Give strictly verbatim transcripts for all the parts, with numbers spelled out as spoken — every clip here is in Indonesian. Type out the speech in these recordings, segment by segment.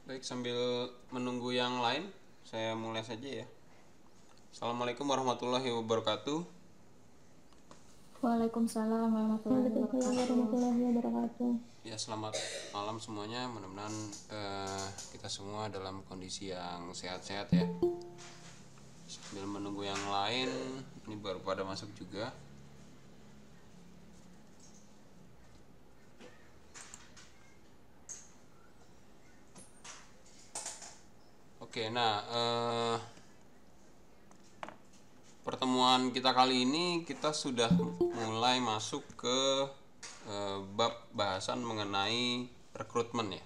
Baik, sambil menunggu yang lain, saya mulai saja ya. Assalamualaikum warahmatullahi wabarakatuh. Waalaikumsalam warahmatullahi Waalaikumsalam wabarakatuh. warahmatullahi wabarakatuh. Ya, selamat malam semuanya. Mudah-mudahan eh, kita semua dalam kondisi yang sehat-sehat ya. Sambil menunggu yang lain, ini baru pada masuk juga. Oke, nah eh, pertemuan kita kali ini kita sudah mulai masuk ke eh, bab bahasan mengenai rekrutmen ya.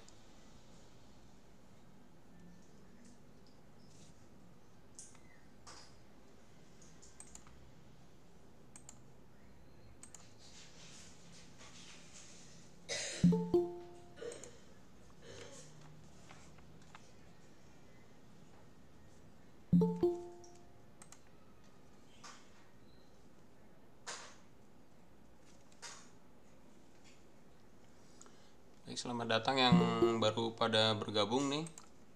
Baik, selamat datang yang baru pada bergabung nih.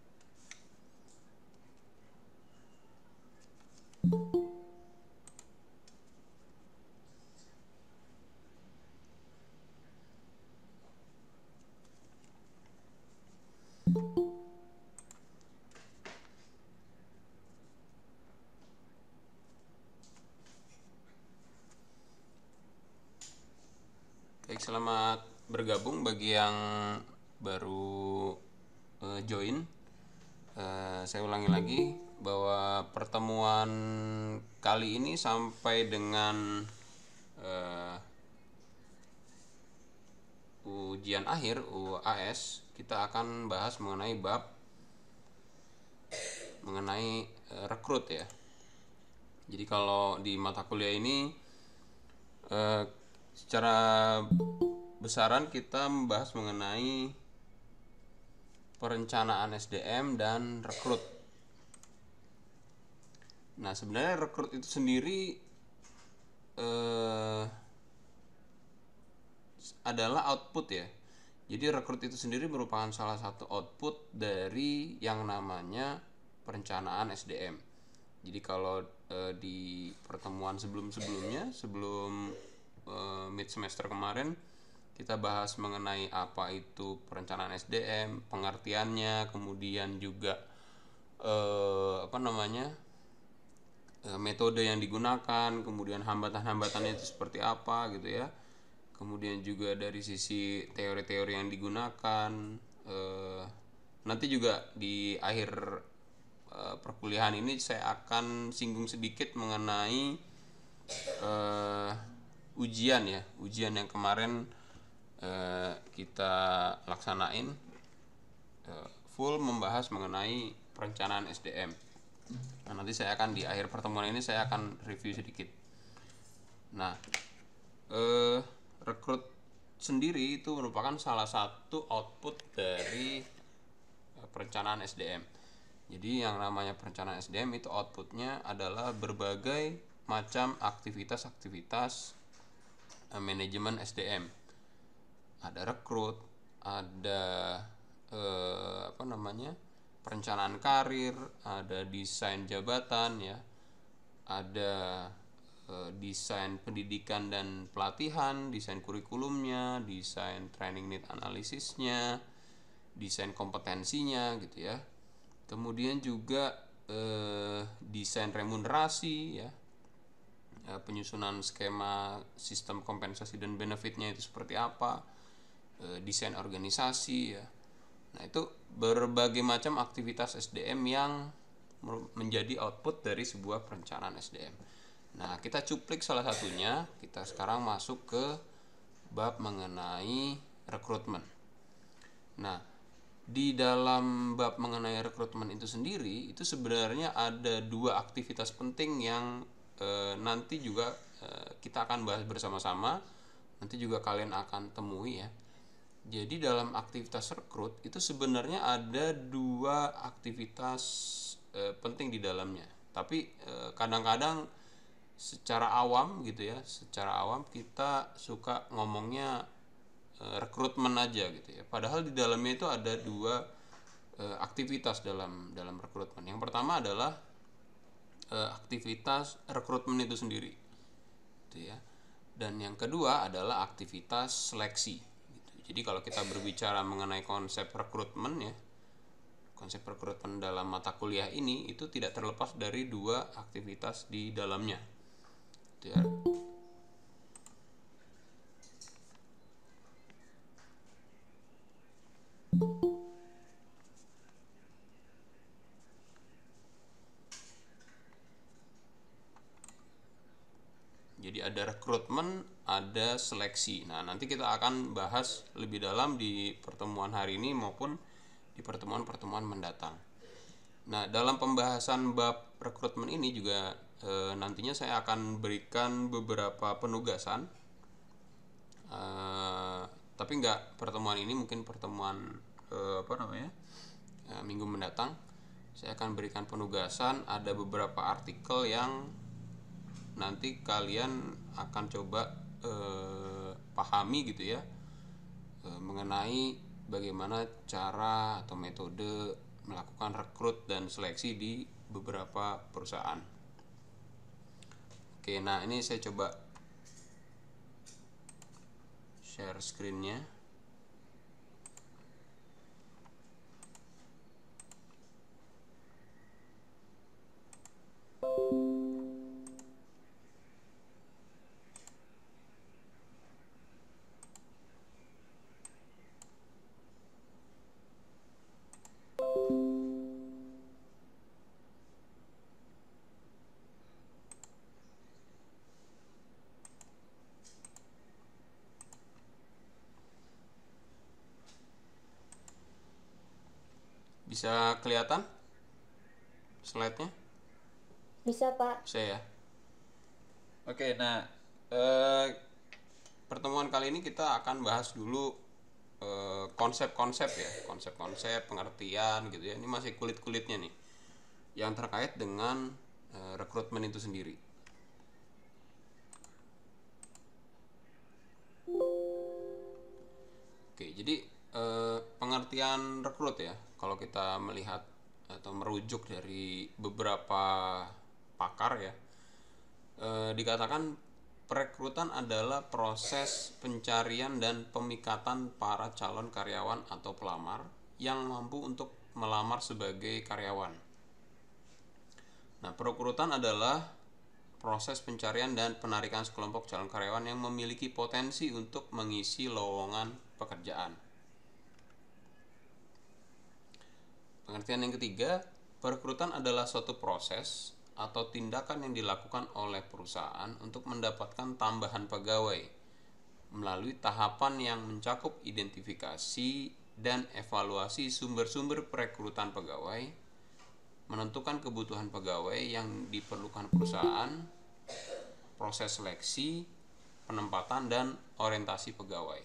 Baik, selamat bergabung bagi yang baru uh, join. Uh, saya ulangi lagi bahwa pertemuan kali ini sampai dengan uh, ujian akhir U A S kita akan bahas mengenai bab mengenai uh, rekrut ya. Jadi kalau di mata kuliah ini uh, secara besaran kita membahas mengenai perencanaan S D M dan rekrut. Nah, sebenarnya rekrut itu sendiri eh, adalah output ya. Jadi rekrut itu sendiri merupakan salah satu output dari yang namanya perencanaan S D M. Jadi kalau eh, di pertemuan sebelum-sebelumnya, sebelum eh, mid semester kemarin, kita bahas mengenai apa itu perencanaan S D M, pengertiannya, kemudian juga eh, apa namanya eh, metode yang digunakan, kemudian hambatan-hambatannya itu seperti apa gitu ya. Kemudian juga dari sisi teori-teori yang digunakan. Eh, nanti juga di akhir eh, perkuliahan ini saya akan singgung sedikit mengenai eh, ujian ya, ujian yang kemarin eh, kita laksanain eh, full membahas mengenai perencanaan S D M. Nah, nanti saya akan di akhir pertemuan ini saya akan review sedikit. Nah, eh, rekrut sendiri itu merupakan salah satu output dari eh, perencanaan S D M. Jadi yang namanya perencanaan S D M itu outputnya adalah berbagai macam aktivitas-aktivitas eh, manajemen S D M. Ada rekrut, ada eh, apa namanya perencanaan karir, ada desain jabatan ya, ada eh, desain pendidikan dan pelatihan, desain kurikulumnya, desain training need analisisnya, desain kompetensinya gitu ya. Kemudian juga eh, desain remunerasi ya, eh, penyusunan skema sistem kompensasi dan benefitnya itu seperti apa, eh, desain organisasi ya. Nah, itu berbagai macam aktivitas S D M yang menjadi output dari sebuah perencanaan S D M. Nah, kita cuplik salah satunya. Kita sekarang masuk ke bab mengenai rekrutmen. Nah, di dalam bab mengenai rekrutmen itu sendiri, itu sebenarnya ada dua aktivitas penting yang e, nanti juga e, kita akan bahas bersama-sama. Nanti juga kalian akan temui ya. Jadi dalam aktivitas rekrut itu sebenarnya ada dua aktivitas e, penting di dalamnya. Tapi e, kadang-kadang secara awam gitu ya, secara awam kita suka ngomongnya e, rekrutmen aja gitu ya. Padahal di dalamnya itu ada dua eh, aktivitas dalam dalam rekrutmen. Yang pertama adalah eh, aktivitas rekrutmen itu sendiri, gitu ya. Dan yang kedua adalah aktivitas seleksi. Gitu. Jadi kalau kita berbicara mengenai konsep rekrutmen ya, konsep rekrutmen dalam mata kuliah ini itu tidak terlepas dari dua aktivitas di dalamnya. Gitu ya. Jadi ada rekrutmen, ada seleksi. Nah, nanti kita akan bahas lebih dalam di pertemuan hari ini maupun di pertemuan-pertemuan mendatang. Nah, dalam pembahasan bab rekrutmen ini juga e, nantinya saya akan berikan beberapa penugasan. E, tapi nggak pertemuan ini, mungkin pertemuan e, apa namanya e, minggu mendatang. Saya akan berikan penugasan. Ada beberapa artikel yang nanti kalian akan coba eh, pahami gitu ya, eh, mengenai bagaimana cara atau metode melakukan rekrut dan seleksi di beberapa perusahaan. Oke, nah ini saya coba share screen-nya. Bisa kelihatan slide-nya? Bisa, Pak. Bisa ya. Oke, nah eh, pertemuan kali ini kita akan bahas dulu eh, konsep-konsep ya, konsep-konsep pengertian gitu ya. Ini masih kulit-kulitnya nih, yang terkait dengan eh, rekrutmen itu sendiri. Oke, jadi eh, pengertian rekrut ya, kalau kita melihat atau merujuk dari beberapa pakar ya, eh, dikatakan perekrutan adalah proses pencarian dan pemikatan para calon karyawan atau pelamar yang mampu untuk melamar sebagai karyawan. Nah, perekrutan adalah proses pencarian dan penarikan sekelompok calon karyawan yang memiliki potensi untuk mengisi lowongan pekerjaan. Pengertian yang ketiga, perekrutan adalah suatu proses atau tindakan yang dilakukan oleh perusahaan untuk mendapatkan tambahan pegawai melalui tahapan yang mencakup identifikasi dan evaluasi sumber-sumber perekrutan pegawai, menentukan kebutuhan pegawai yang diperlukan perusahaan, proses seleksi, penempatan, dan orientasi pegawai.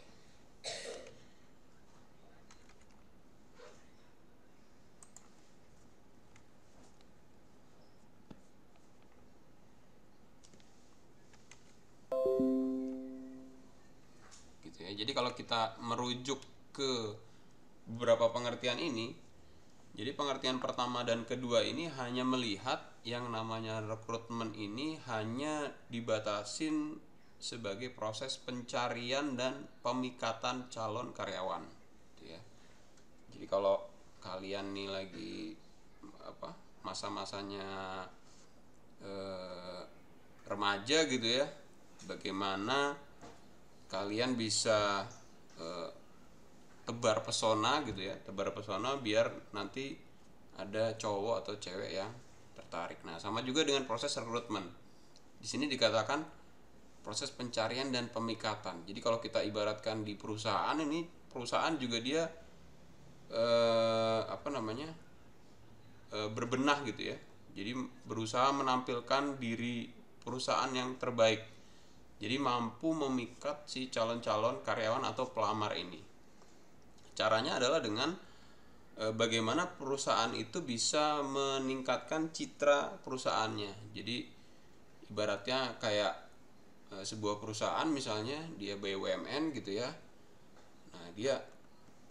Gitu ya. Jadi kalau kita merujuk ke beberapa pengertian ini, jadi pengertian pertama dan kedua ini hanya melihat yang namanya rekrutmen ini hanya dibatasin sebagai proses pencarian dan pemikatan calon karyawan, gitu ya. Jadi kalau kalian nih lagi apa masa-masanya eh, remaja gitu ya, bagaimana kalian bisa eh, tebar pesona gitu ya, tebar pesona biar nanti ada cowok atau cewek yang tertarik. Nah, sama juga dengan proses rekrutmen. Di sini dikatakan proses pencarian dan pemikatan. Jadi kalau kita ibaratkan di perusahaan ini, perusahaan juga dia eh, apa namanya eh, berbenah gitu ya. Jadi berusaha menampilkan diri perusahaan yang terbaik. Jadi mampu memikat si calon-calon karyawan atau pelamar ini. Caranya adalah dengan e, bagaimana perusahaan itu bisa meningkatkan citra perusahaannya. Jadi ibaratnya kayak e, sebuah perusahaan misalnya dia B U M N gitu ya. Nah, dia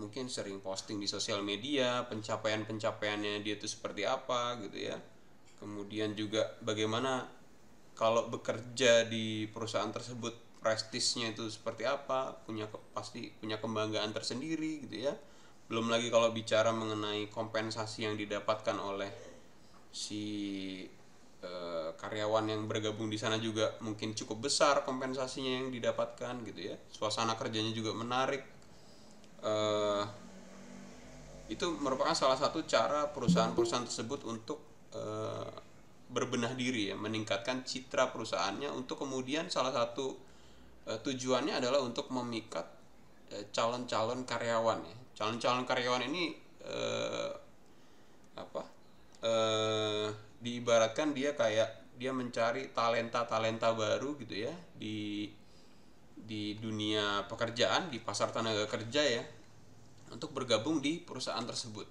mungkin sering posting di sosial media pencapaian-pencapaiannya dia itu seperti apa gitu ya. Kemudian juga bagaimana kalau bekerja di perusahaan tersebut prestisnya itu seperti apa, punya pasti punya kebanggaan tersendiri gitu ya. Belum lagi kalau bicara mengenai kompensasi yang didapatkan oleh si eh, karyawan yang bergabung di sana juga mungkin cukup besar kompensasinya yang didapatkan gitu ya. Suasana kerjanya juga menarik. Eh, itu merupakan salah satu cara perusahaan-perusahaan tersebut untuk eh, berbenah diri ya, meningkatkan citra perusahaannya untuk kemudian salah satu eh, tujuannya adalah untuk memikat eh, calon-calon karyawan ya. Calon-calon karyawan ini eh, apa? Eh, diibaratkan dia kayak dia mencari talenta-talenta baru gitu ya di di dunia pekerjaan, di pasar tenaga kerja ya, untuk bergabung di perusahaan tersebut.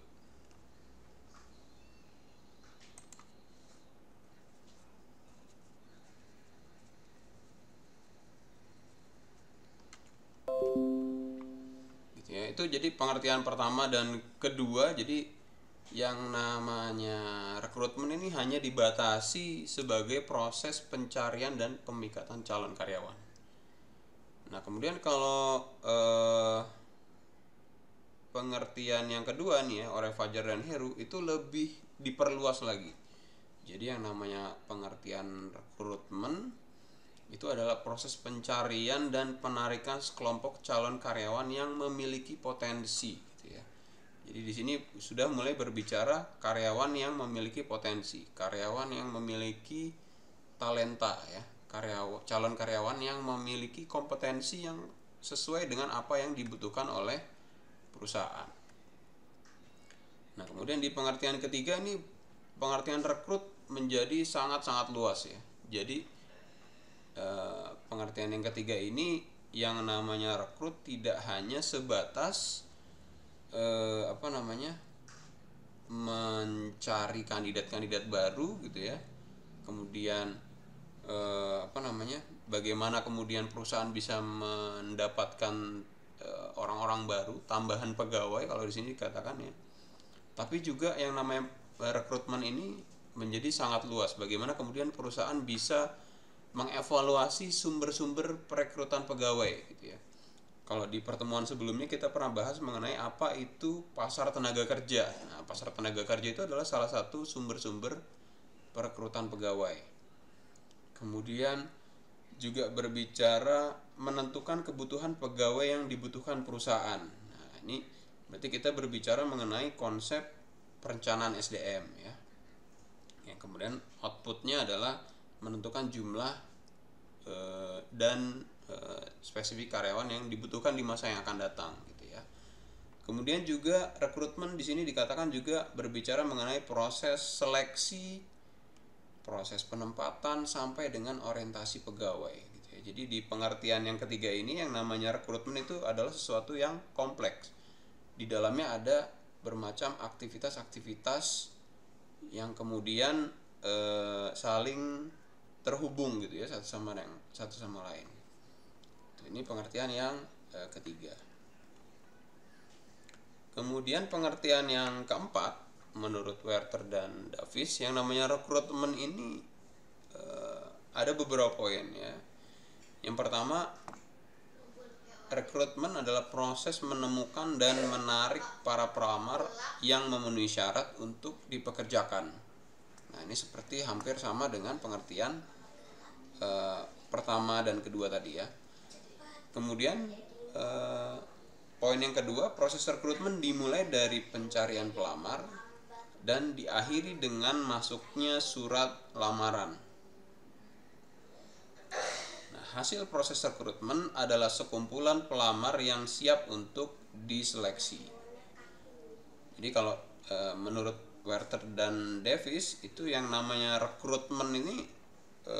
Gitu ya. Itu jadi pengertian pertama. Dan kedua, jadi yang namanya rekrutmen ini hanya dibatasi sebagai proses pencarian dan pemikatan calon karyawan. Nah, kemudian kalau eh, pengertian yang kedua nih ya, oleh Fajar dan Heru itu lebih diperluas lagi. Jadi yang namanya pengertian rekrutmen itu adalah proses pencarian dan penarikan sekelompok calon karyawan yang memiliki potensi gitu ya. Jadi di sini sudah mulai berbicara karyawan yang memiliki potensi, karyawan yang memiliki talenta ya, karyawan calon karyawan yang memiliki kompetensi yang sesuai dengan apa yang dibutuhkan oleh perusahaan. Nah, kemudian di pengertian ketiga ini pengertian rekrut menjadi sangat-sangat luas ya. Jadi eh, pengertian yang ketiga ini yang namanya rekrut tidak hanya sebatas eh, apa namanya mencari kandidat-kandidat baru gitu ya. Kemudian eh, apa namanya bagaimana kemudian perusahaan bisa mendapatkan eh, orang-orang baru, tambahan pegawai kalau di sini dikatakan ya. Tapi juga yang namanya rekrutmen ini menjadi sangat luas. Bagaimana kemudian perusahaan bisa mengevaluasi sumber-sumber perekrutan pegawai gitu ya. Kalau di pertemuan sebelumnya kita pernah bahas mengenai apa itu pasar tenaga kerja. Nah, pasar tenaga kerja itu adalah salah satu sumber-sumber perekrutan pegawai. Kemudian juga berbicara menentukan kebutuhan pegawai yang dibutuhkan perusahaan. Nah, ini berarti kita berbicara mengenai konsep perencanaan S D M ya. Yang kemudian outputnya adalah menentukan jumlah e, dan e, spesifik karyawan yang dibutuhkan di masa yang akan datang gitu ya. Kemudian juga rekrutmen di sini dikatakan juga berbicara mengenai proses seleksi, proses penempatan sampai dengan orientasi pegawai gitu ya. Jadi di pengertian yang ketiga ini yang namanya rekrutmen itu adalah sesuatu yang kompleks. Di dalamnya ada bermacam aktivitas-aktivitas yang kemudian e, saling terhubung gitu ya satu sama yang satu sama lain. Ini pengertian yang e, ketiga. Kemudian pengertian yang keempat menurut Werther dan Davis yang namanya rekrutmen ini e, ada beberapa poin ya. Yang pertama, rekrutmen adalah proses menemukan dan menarik para pelamar yang memenuhi syarat untuk dipekerjakan. Nah, ini seperti hampir sama dengan pengertian eh, pertama dan kedua tadi ya. Kemudian eh, poin yang kedua, proses rekrutmen dimulai dari pencarian pelamar dan diakhiri dengan masuknya surat lamaran. Hasil proses rekrutmen adalah sekumpulan pelamar yang siap untuk diseleksi. Jadi kalau e, menurut Werther dan Davis itu yang namanya rekrutmen ini e,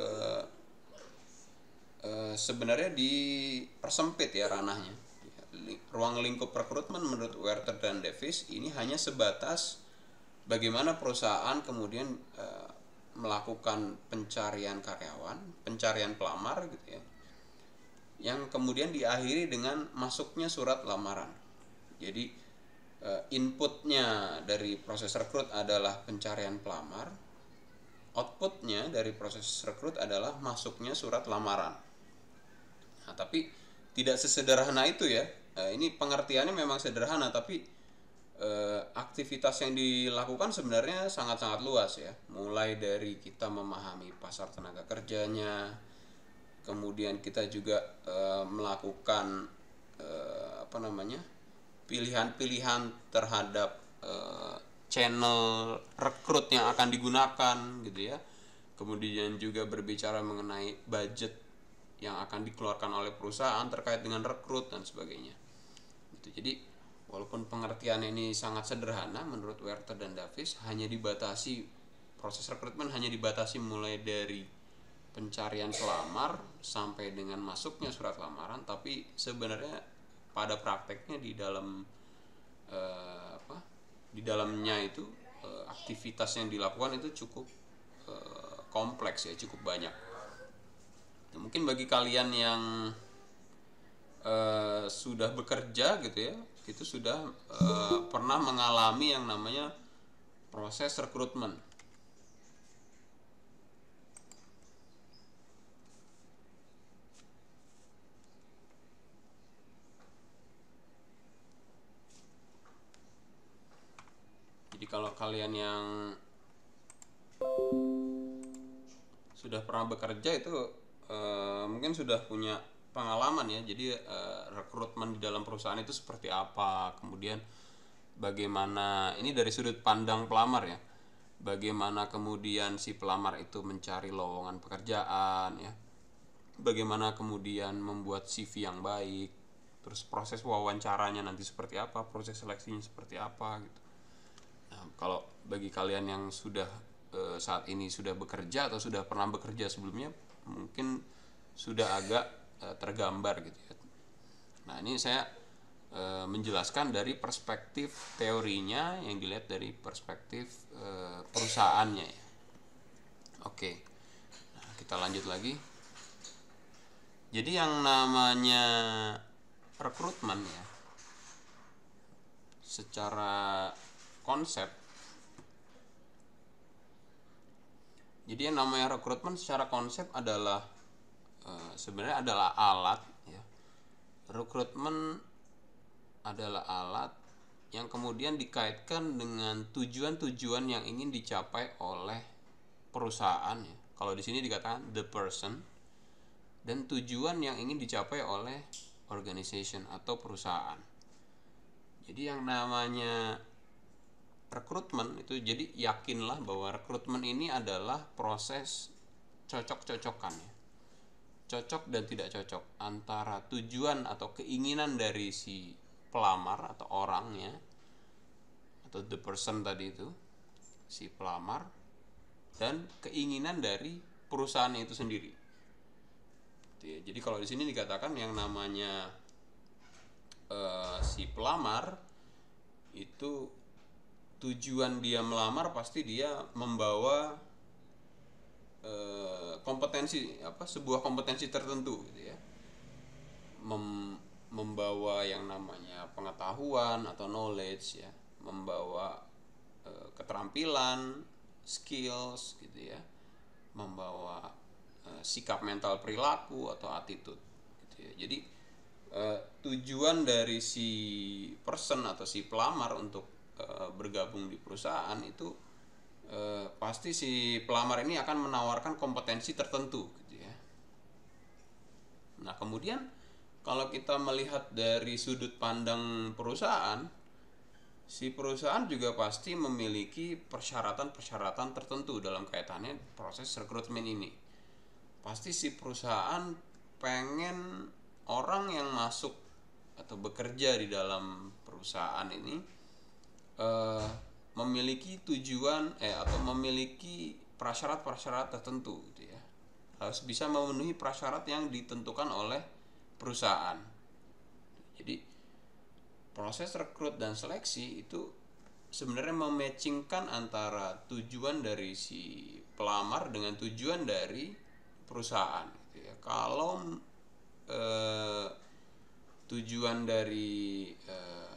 e, sebenarnya dipersempit ya ranahnya. Ruang lingkup rekrutmen menurut Werther dan Davis ini hanya sebatas bagaimana perusahaan kemudian e, melakukan pencarian karyawan, pencarian pelamar gitu ya, yang kemudian diakhiri dengan masuknya surat lamaran. Jadi uh, inputnya dari proses rekrut adalah pencarian pelamar, outputnya dari proses rekrut adalah masuknya surat lamaran. Nah, tapi tidak sesederhana itu ya. Uh, ini pengertiannya memang sederhana, tapi uh, aktivitas yang dilakukan sebenarnya sangat-sangat luas ya. Mulai dari kita memahami pasar tenaga kerjanya, kemudian kita juga uh, melakukan uh, apa namanya pilihan-pilihan terhadap uh, channel rekrut yang akan digunakan gitu ya. Kemudian juga berbicara mengenai budget yang akan dikeluarkan oleh perusahaan terkait dengan rekrut dan sebagainya. Gitu. Jadi walaupun pengertian ini sangat sederhana menurut Werther dan Davis, hanya dibatasi proses rekrutmen hanya dibatasi mulai dari pencarian pelamar sampai dengan masuknya surat lamaran, tapi sebenarnya pada prakteknya di dalam eh, apa di dalamnya itu eh, aktivitas yang dilakukan itu cukup eh, kompleks ya, cukup banyak. Nah, mungkin bagi kalian yang eh, sudah bekerja gitu ya, itu sudah eh, pernah mengalami yang namanya proses rekrutmen. Jadi kalau kalian yang sudah pernah bekerja itu uh, mungkin sudah punya pengalaman ya. Jadi uh, rekrutmen di dalam perusahaan itu seperti apa, kemudian bagaimana, ini dari sudut pandang pelamar ya, bagaimana kemudian si pelamar itu mencari lowongan pekerjaan ya, bagaimana kemudian membuat C V yang baik, terus proses wawancaranya nanti seperti apa, proses seleksinya seperti apa gitu. Nah, kalau bagi kalian yang sudah e, saat ini sudah bekerja atau sudah pernah bekerja sebelumnya, mungkin sudah agak e, tergambar gitu ya. Nah, ini saya e, menjelaskan dari perspektif teorinya yang dilihat dari perspektif e, perusahaannya ya. Oke. Nah, kita lanjut lagi. Jadi yang namanya rekrutmen ya, secara konsep, jadi yang namanya rekrutmen secara konsep adalah e, sebenarnya adalah alat ya. Rekrutmen adalah alat yang kemudian dikaitkan dengan tujuan-tujuan yang ingin dicapai oleh perusahaan ya. Kalau di sini dikatakan the person, dan tujuan yang ingin dicapai oleh organization atau perusahaan. Jadi yang namanya rekrutmen itu, jadi yakinlah bahwa rekrutmen ini adalah proses cocok-cocokan ya. Cocok dan tidak cocok antara tujuan atau keinginan dari si pelamar atau orangnya atau the person tadi itu, si pelamar, dan keinginan dari perusahaannya itu sendiri. Jadi kalau di sini dikatakan yang namanya uh, si pelamar itu tujuan dia melamar pasti dia membawa uh, kompetensi apa sebuah kompetensi tertentu gitu ya. Mem, membawa yang namanya pengetahuan atau knowledge ya, membawa uh, keterampilan, skills gitu ya, membawa uh, sikap mental perilaku atau attitude gitu ya. Jadi uh, tujuan dari si person atau si pelamar untuk bergabung di perusahaan itu eh, pasti si pelamar ini akan menawarkan kompetensi tertentu gitu ya. Nah, kemudian kalau kita melihat dari sudut pandang perusahaan, si perusahaan juga pasti memiliki persyaratan-persyaratan tertentu dalam kaitannya proses rekrutmen ini. Pasti si perusahaan pengen orang yang masuk atau bekerja di dalam perusahaan ini Uh, memiliki tujuan eh atau memiliki prasyarat-prasyarat tertentu gitu ya. Harus bisa memenuhi prasyarat yang ditentukan oleh perusahaan. Jadi proses rekrut dan seleksi itu sebenarnya mematchingkan antara tujuan dari si pelamar dengan tujuan dari perusahaan gitu ya. Kalau eh, tujuan dari eh,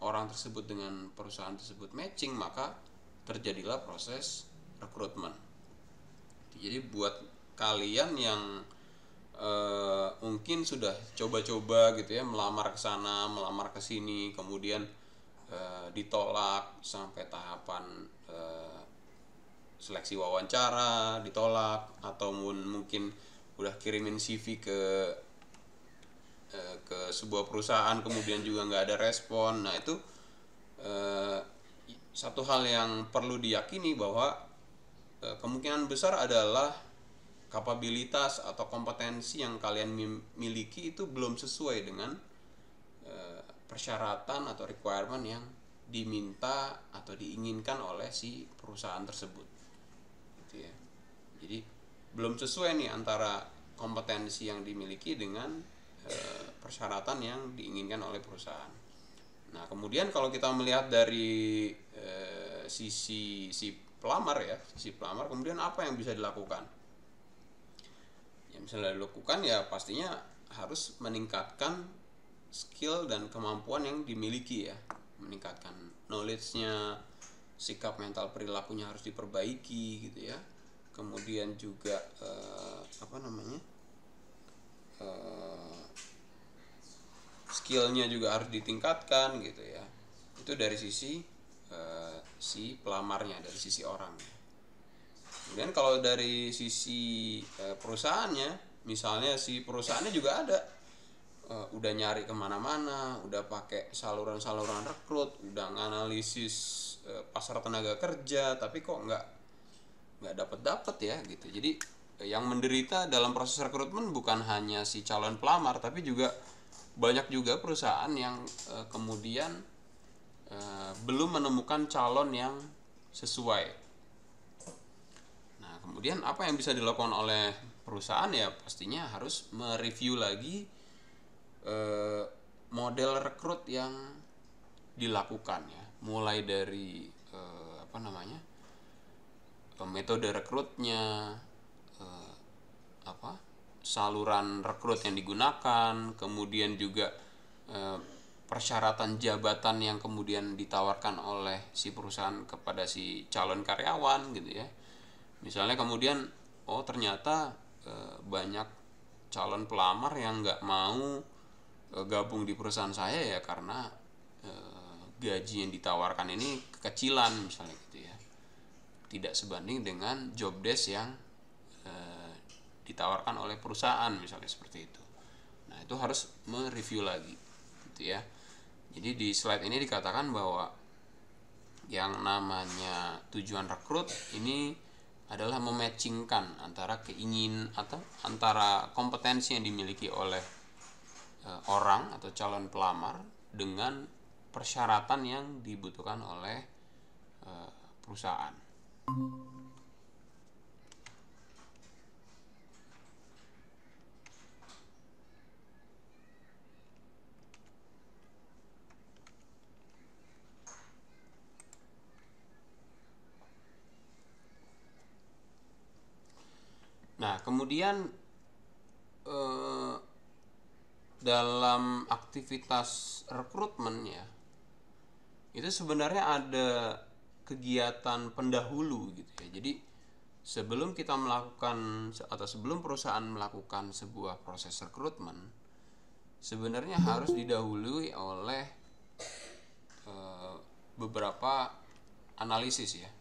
orang tersebut dengan perusahaan tersebut matching, maka terjadilah proses rekrutmen. Jadi buat kalian yang uh, mungkin sudah coba-coba gitu ya, melamar ke sana, melamar ke sini, kemudian uh, ditolak sampai tahapan uh, seleksi wawancara, ditolak, atau mungkin udah kirimin C V ke uh, ke sebuah perusahaan kemudian juga nggak ada respon. Nah itu uh, satu hal yang perlu diyakini bahwa kemungkinan besar adalah kapabilitas atau kompetensi yang kalian miliki itu belum sesuai dengan e, persyaratan atau requirement yang diminta atau diinginkan oleh si perusahaan tersebut gitu ya. Jadi belum sesuai nih antara kompetensi yang dimiliki dengan e, persyaratan yang diinginkan oleh perusahaan. Nah kemudian kalau kita melihat dari e, sisi si pelamar ya, sisi pelamar, kemudian apa yang bisa dilakukan? Yang bisa dilakukan ya pastinya harus meningkatkan skill dan kemampuan yang dimiliki ya, meningkatkan knowledge-nya, sikap mental perilakunya harus diperbaiki gitu ya. Kemudian juga eh, apa namanya? Eh, skill-nya juga harus ditingkatkan gitu ya. Itu dari sisi Uh, si pelamarnya, dari sisi orang. Kemudian kalau dari sisi uh, perusahaannya, misalnya si perusahaannya juga ada uh, udah nyari kemana-mana, udah pakai saluran-saluran rekrut, udah nganalisis uh, pasar tenaga kerja, tapi kok nggak nggak dapet-dapet ya gitu. Jadi uh, yang menderita dalam proses rekrutmen bukan hanya si calon pelamar, tapi juga banyak juga perusahaan yang uh, kemudian Uh, belum menemukan calon yang sesuai. Nah, kemudian apa yang bisa dilakukan oleh perusahaan ya pastinya harus mereview lagi uh, model rekrut yang dilakukan ya, mulai dari uh, apa namanya uh, metode rekrutnya, uh, apa saluran rekrut yang digunakan, kemudian juga uh, persyaratan jabatan yang kemudian ditawarkan oleh si perusahaan kepada si calon karyawan gitu ya. Misalnya kemudian oh ternyata e, banyak calon pelamar yang nggak mau e, gabung di perusahaan saya ya karena e, gaji yang ditawarkan ini kekecilan misalnya gitu ya, tidak sebanding dengan job desk yang e, ditawarkan oleh perusahaan misalnya seperti itu. Nah itu harus mereview lagi gitu ya. Jadi di slide ini dikatakan bahwa yang namanya tujuan rekrut ini adalah mematchingkan antara keingin atau antara kompetensi yang dimiliki oleh e, orang atau calon pelamar dengan persyaratan yang dibutuhkan oleh e, perusahaan. Nah, kemudian eh, dalam aktivitas rekrutmen ya, itu sebenarnya ada kegiatan pendahulu gitu ya. Jadi sebelum kita melakukan atau sebelum perusahaan melakukan sebuah proses rekrutmen, sebenarnya harus didahului oleh eh, beberapa analisis ya.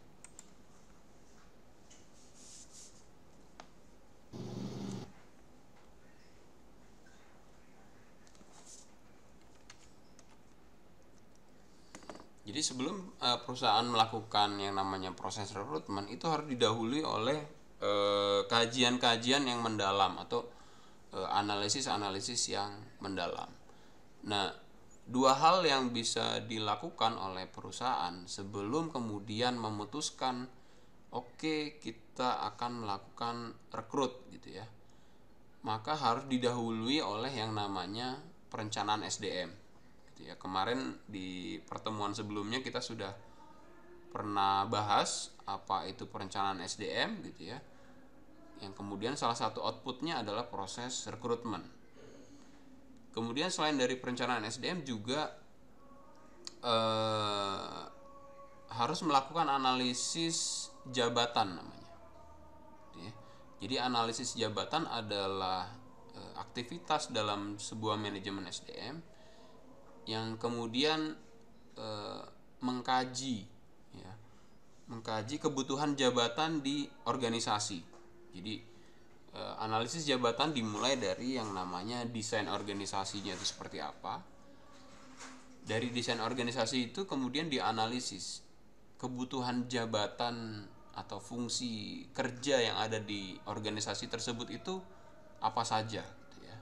Jadi sebelum uh, perusahaan melakukan yang namanya proses rekrutmen itu harus didahului oleh uh, kajian-kajian yang mendalam atau uh, analisis-analisis yang mendalam. Nah, dua hal yang bisa dilakukan oleh perusahaan sebelum kemudian memutuskan oke okay, kita akan melakukan rekrut gitu ya. Maka harus didahului oleh yang namanya perencanaan S D M. Ya, kemarin di pertemuan sebelumnya kita sudah pernah bahas apa itu perencanaan S D M gitu ya, yang kemudian salah satu outputnya adalah proses rekrutmen. Kemudian selain dari perencanaan S D M juga eh, harus melakukan analisis jabatan namanya. Ya. Jadi analisis jabatan adalah eh, aktivitas dalam sebuah manajemen S D M yang kemudian eh, mengkaji, ya, mengkaji kebutuhan jabatan di organisasi. Jadi eh, analisis jabatan dimulai dari yang namanya desain organisasinya itu seperti apa. Dari desain organisasi itu kemudian dianalisis kebutuhan jabatan atau fungsi kerja yang ada di organisasi tersebut itu apa saja, gitu ya.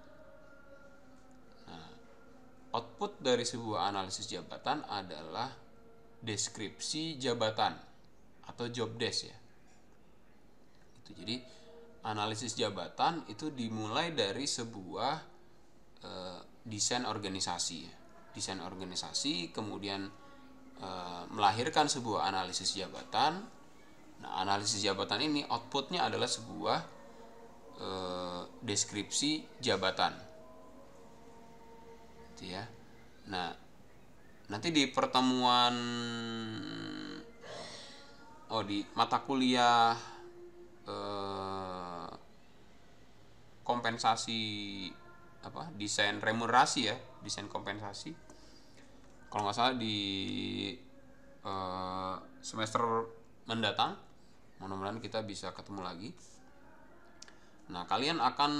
Nah, output dari sebuah analisis jabatan adalah deskripsi jabatan atau job desk, ya. Itu jadi analisis jabatan itu dimulai dari sebuah e, desain organisasi, ya. Desain organisasi kemudian e, melahirkan sebuah analisis jabatan. Nah, analisis jabatan ini outputnya adalah sebuah e, deskripsi jabatan, gitu ya. Nah, nanti di pertemuan oh di mata kuliah e, kompensasi apa desain remunerasi, ya, desain kompensasi, kalau nggak salah di uh, semester mendatang, mudah-mudahan kita bisa ketemu lagi. Nah, kalian akan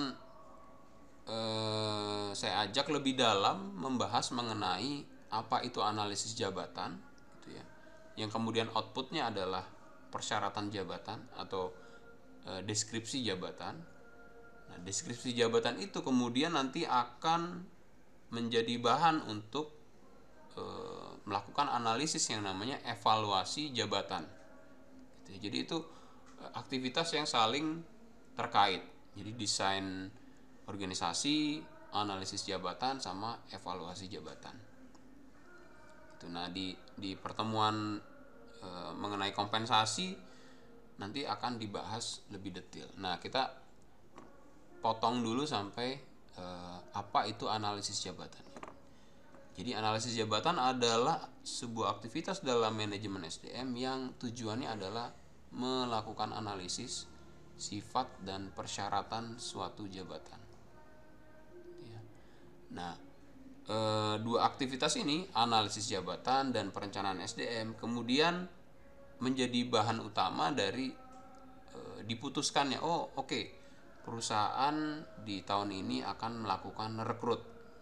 uh, saya ajak lebih dalam membahas mengenai apa itu analisis jabatan, gitu ya, yang kemudian outputnya adalah persyaratan jabatan atau uh, deskripsi jabatan. Nah, deskripsi jabatan itu kemudian nanti akan menjadi bahan untuk e, melakukan analisis yang namanya evaluasi jabatan. Gitu. Jadi itu e, aktivitas yang saling terkait. Jadi desain organisasi, analisis jabatan, sama evaluasi jabatan. Gitu. Nah, di di pertemuan e, mengenai kompensasi nanti akan dibahas lebih detail. Nah, kita potong dulu sampai eh, apa itu analisis jabatan. Jadi analisis jabatan adalah sebuah aktivitas dalam manajemen S D M yang tujuannya adalah melakukan analisis sifat dan persyaratan suatu jabatan. Ya. Nah, eh, dua aktivitas ini, analisis jabatan dan perencanaan S D M, kemudian menjadi bahan utama dari eh, diputuskannya, oh oke, okay, perusahaan di tahun ini akan melakukan rekrut.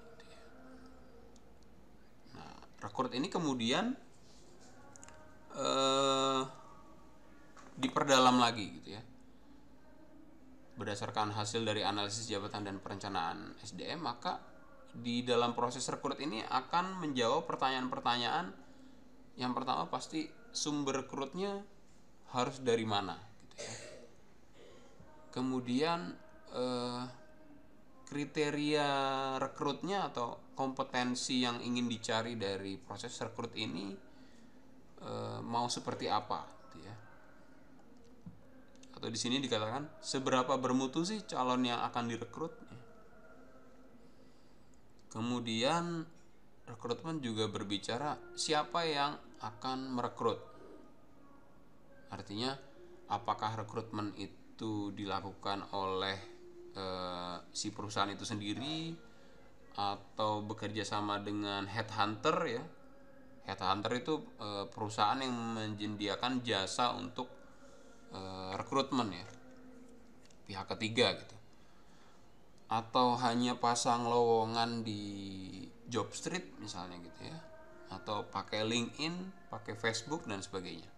Nah, rekrut ini kemudian eh, diperdalam lagi, gitu ya. Berdasarkan hasil dari analisis jabatan dan perencanaan S D M, maka di dalam proses rekrut ini akan menjawab pertanyaan-pertanyaan. Yang pertama pasti sumber rekrutnya harus dari mana, gitu ya. Kemudian eh, kriteria rekrutnya atau kompetensi yang ingin dicari dari proses rekrut ini eh, mau seperti apa, gitu ya. Atau di sini dikatakan seberapa bermutu sih calon yang akan direkrut. Kemudian rekrutmen juga berbicara siapa yang akan merekrut. Artinya apakah rekrutmen itu itu dilakukan oleh e, si perusahaan itu sendiri atau bekerja sama dengan headhunter, ya. Headhunter itu e, perusahaan yang menyediakan jasa untuk e, rekrutmen, ya, pihak ketiga, gitu. Atau hanya pasang lowongan di Jobstreet misalnya, gitu ya, atau pakai LinkedIn, pakai Facebook dan sebagainya.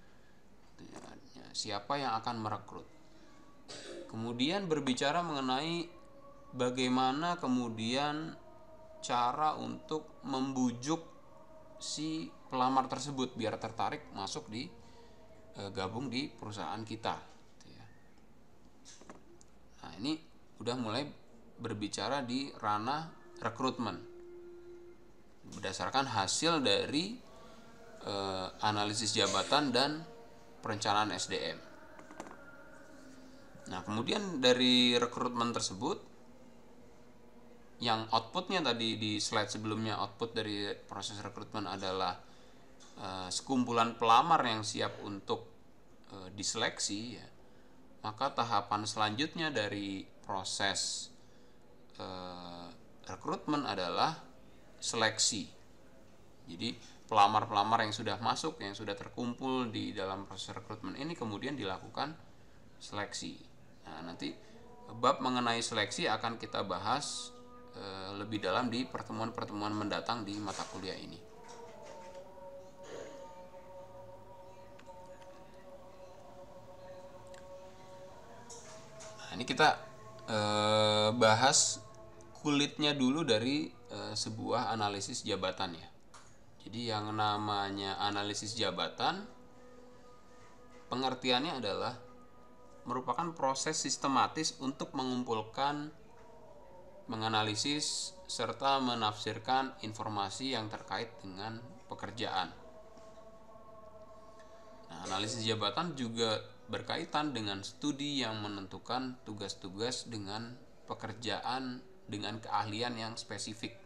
Siapa yang akan merekrut. Kemudian berbicara mengenai bagaimana kemudian cara untuk membujuk si pelamar tersebut biar tertarik masuk di e, gabung di perusahaan kita. Nah, ini udah mulai berbicara di ranah rekrutmen berdasarkan hasil dari e, analisis jabatan dan perencanaan S D M. Nah, kemudian dari rekrutmen tersebut yang outputnya tadi di slide sebelumnya, output dari proses rekrutmen adalah uh, sekumpulan pelamar yang siap untuk uh, diseleksi ya, maka tahapan selanjutnya dari proses uh, rekrutmen adalah seleksi. Jadi pelamar-pelamar yang sudah masuk, yang sudah terkumpul di dalam proses rekrutmen ini kemudian dilakukan seleksi. Nah, nanti bab mengenai seleksi akan kita bahas lebih dalam di pertemuan-pertemuan mendatang di mata kuliah ini. Nah, ini kita eh, bahas kulitnya dulu dari eh, sebuah analisis jabatan ya. Jadi yang namanya analisis jabatan, pengertiannya adalah merupakan proses sistematis untuk mengumpulkan, menganalisis, serta menafsirkan informasi yang terkait dengan pekerjaan. Nah, analisis jabatan juga berkaitan dengan studi yang menentukan tugas-tugas dengan pekerjaan dengan keahlian yang spesifik.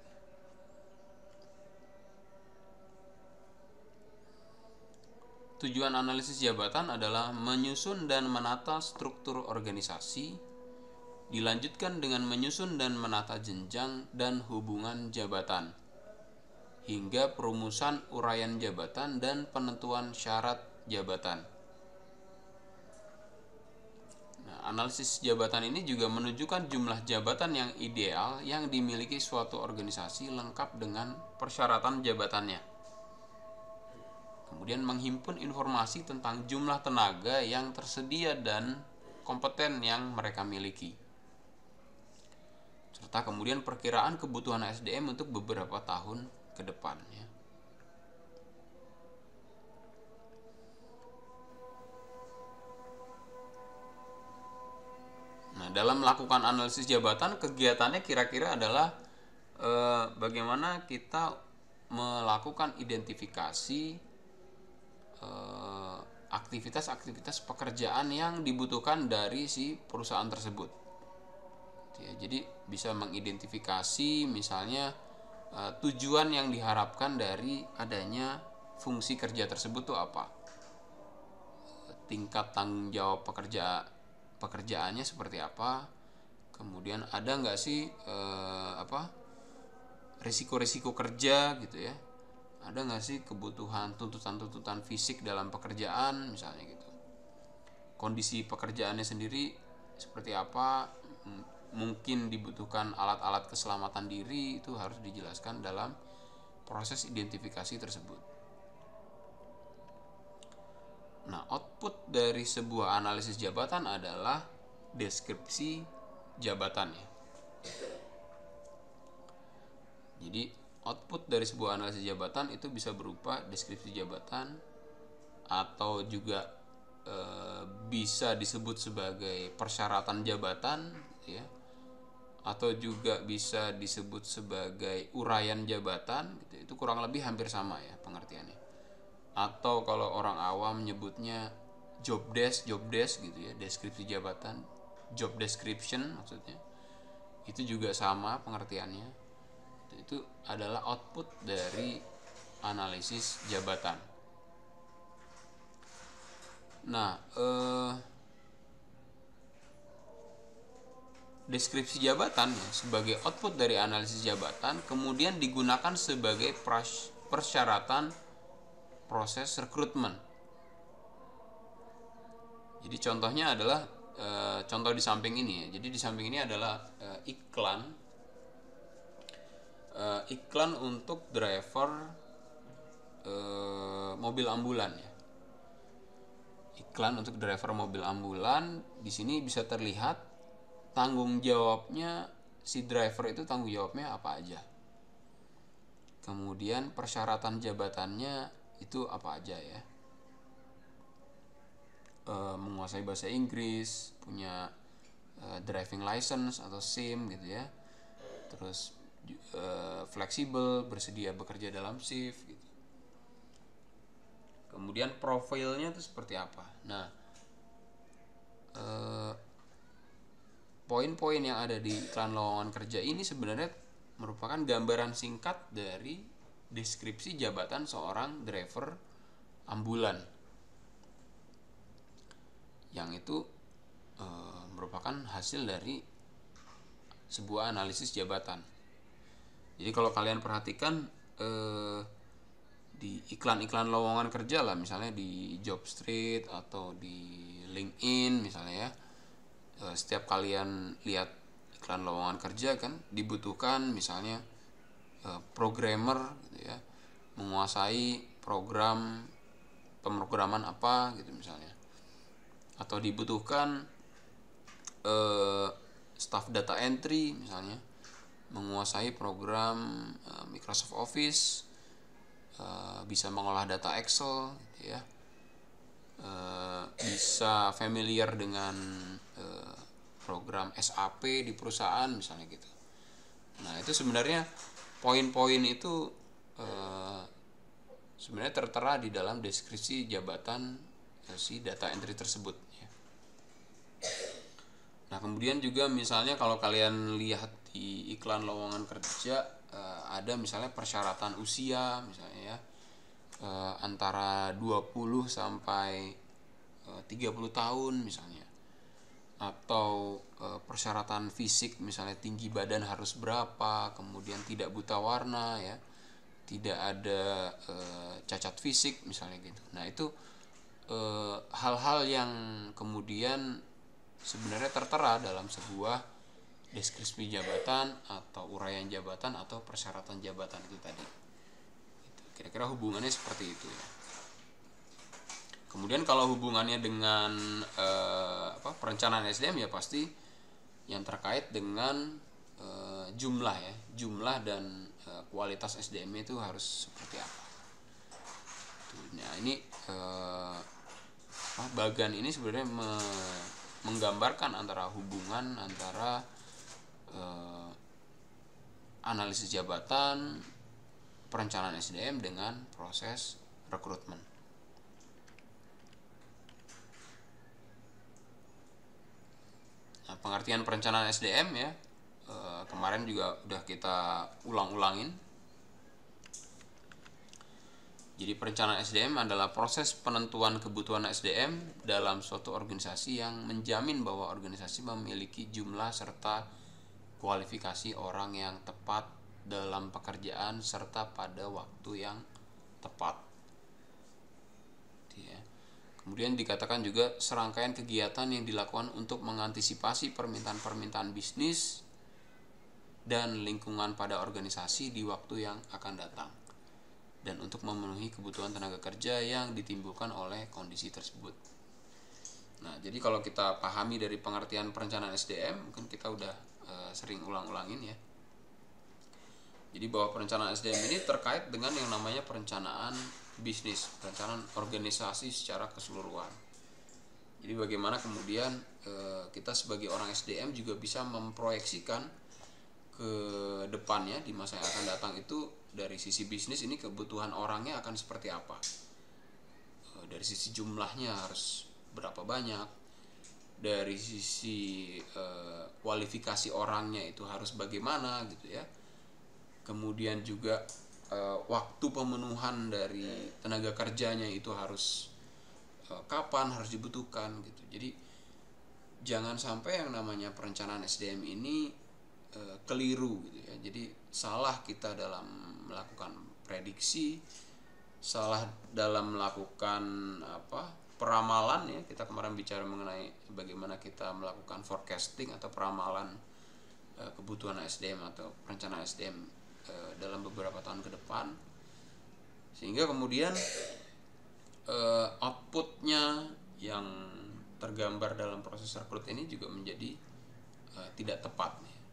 Tujuan analisis jabatan adalah menyusun dan menata struktur organisasi, dilanjutkan dengan menyusun dan menata jenjang dan hubungan jabatan, hingga perumusan uraian jabatan dan penentuan syarat jabatan. Nah, analisis jabatan ini juga menunjukkan jumlah jabatan yang ideal yang dimiliki suatu organisasi lengkap dengan persyaratan jabatannya. Kemudian menghimpun informasi tentang jumlah tenaga yang tersedia dan kompeten yang mereka miliki, serta kemudian perkiraan kebutuhan S D M untuk beberapa tahun ke depannya. Nah, dalam melakukan analisis jabatan, kegiatannya kira-kira adalah eh, bagaimana kita melakukan identifikasi eh, aktivitas-aktivitas pekerjaan yang dibutuhkan dari si perusahaan tersebut. Ya, jadi bisa mengidentifikasi misalnya uh, tujuan yang diharapkan dari adanya fungsi kerja tersebut tuh apa, tingkat tanggung jawab pekerja pekerjaannya seperti apa, kemudian ada nggak sih uh, apa risiko-risiko kerja gitu ya, ada nggak sih kebutuhan tuntutan-tuntutan fisik dalam pekerjaan misalnya gitu, kondisi pekerjaannya sendiri seperti apa, mungkin dibutuhkan alat-alat keselamatan diri, itu harus dijelaskan dalam proses identifikasi tersebut. Nah, output dari sebuah analisis jabatan adalah deskripsi jabatan ya. Jadi output dari sebuah analisis jabatan itu bisa berupa deskripsi jabatan, atau juga e, bisa disebut sebagai persyaratan jabatan ya, atau juga bisa disebut sebagai uraian jabatan gitu. Itu kurang lebih hampir sama ya pengertiannya. Atau kalau orang awam nyebutnya job desk, job desk gitu ya, deskripsi jabatan, job description maksudnya. Itu juga sama pengertiannya. Itu adalah output dari analisis jabatan. Nah, eh deskripsi jabatan ya, sebagai output dari analisis jabatan kemudian digunakan sebagai persyaratan proses rekrutmen. Jadi contohnya adalah e, contoh di samping ini ya. Jadi di samping ini adalah e, iklan e, iklan untuk driver e, mobil ambulan ya. Iklan untuk driver mobil ambulan, di sini bisa terlihat tanggung jawabnya si driver itu, tanggung jawabnya apa aja. Kemudian persyaratan jabatannya itu apa aja ya. E, menguasai bahasa Inggris, punya e, driving license atau SIM gitu ya. Terus e, fleksibel, bersedia bekerja dalam shift gitu. Kemudian profilnya itu seperti apa. Nah, e, poin-poin yang ada di iklan lowongan kerja ini sebenarnya merupakan gambaran singkat dari deskripsi jabatan seorang driver ambulan, yang itu e, merupakan hasil dari sebuah analisis jabatan. Jadi kalau kalian perhatikan e, di iklan-iklan lowongan kerja lah, misalnya di Jobstreet atau di LinkedIn misalnya ya, e, setiap kalian lihat iklan lowongan kerja kan dibutuhkan misalnya e, programmer gitu ya, menguasai program pemrograman apa gitu misalnya, atau dibutuhkan e, staff data entry misalnya, menguasai program e, Microsoft Office, e, bisa mengolah data Excel gitu ya, e, bisa familiar dengan e, program S A P di perusahaan misalnya gitu. Nah itu sebenarnya poin-poin itu e, sebenarnya tertera di dalam deskripsi jabatan e, si data entry tersebut ya. Nah kemudian juga misalnya kalau kalian lihat di iklan lowongan kerja e, ada misalnya persyaratan usia misalnya ya, e, antara dua puluh sampai e, tiga puluh tahun misalnya, atau e, persyaratan fisik misalnya tinggi badan harus berapa, kemudian tidak buta warna ya, tidak ada e, cacat fisik misalnya gitu. Nah itu e, hal-hal yang kemudian sebenarnya tertera dalam sebuah deskripsi jabatan atau uraian jabatan atau persyaratan jabatan itu tadi. Kira-kira hubungannya seperti itu ya. Kemudian kalau hubungannya dengan eh, apa, perencanaan S D M ya pasti yang terkait dengan eh, jumlah ya, jumlah dan eh, kualitas S D M itu harus seperti apa. Nah ini eh, apa, bagan ini sebenarnya me, menggambarkan antara hubungan antara eh, analisis jabatan, perencanaan S D M dengan proses rekrutmen. Nah, pengertian perencanaan S D M ya e, kemarin juga udah kita ulang-ulangin. Jadi perencanaan S D M adalah proses penentuan kebutuhan S D M dalam suatu organisasi yang menjamin bahwa organisasi memiliki jumlah serta kualifikasi orang yang tepat dalam pekerjaan serta pada waktu yang tepat. Kemudian dikatakan juga serangkaian kegiatan yang dilakukan untuk mengantisipasi permintaan-permintaan bisnis dan lingkungan pada organisasi di waktu yang akan datang, dan untuk memenuhi kebutuhan tenaga kerja yang ditimbulkan oleh kondisi tersebut. Nah, jadi kalau kita pahami dari pengertian perencanaan S D M, mungkin kita udah e, sering ulang-ulangin ya. Jadi bahwa perencanaan S D M ini terkait dengan yang namanya perencanaan bisnis, perencanaan organisasi secara keseluruhan. Jadi bagaimana kemudian e, kita sebagai orang S D M juga bisa memproyeksikan ke depannya di masa yang akan datang itu dari sisi bisnis ini kebutuhan orangnya akan seperti apa. E, dari sisi jumlahnya harus berapa banyak, dari sisi e, kualifikasi orangnya itu harus bagaimana gitu ya. Kemudian juga Uh, waktu pemenuhan dari tenaga kerjanya itu harus uh, kapan harus dibutuhkan gitu. Jadi jangan sampai yang namanya perencanaan S D M ini uh, keliru gitu ya. Jadi salah kita dalam melakukan prediksi, salah dalam melakukan apa peramalan ya. Kita kemarin bicara mengenai bagaimana kita melakukan forecasting atau peramalan uh, kebutuhan S D M atau perencanaan S D M dalam beberapa tahun ke depan, sehingga kemudian uh, outputnya yang tergambar dalam proses rekrut ini juga menjadi uh, tidak tepat.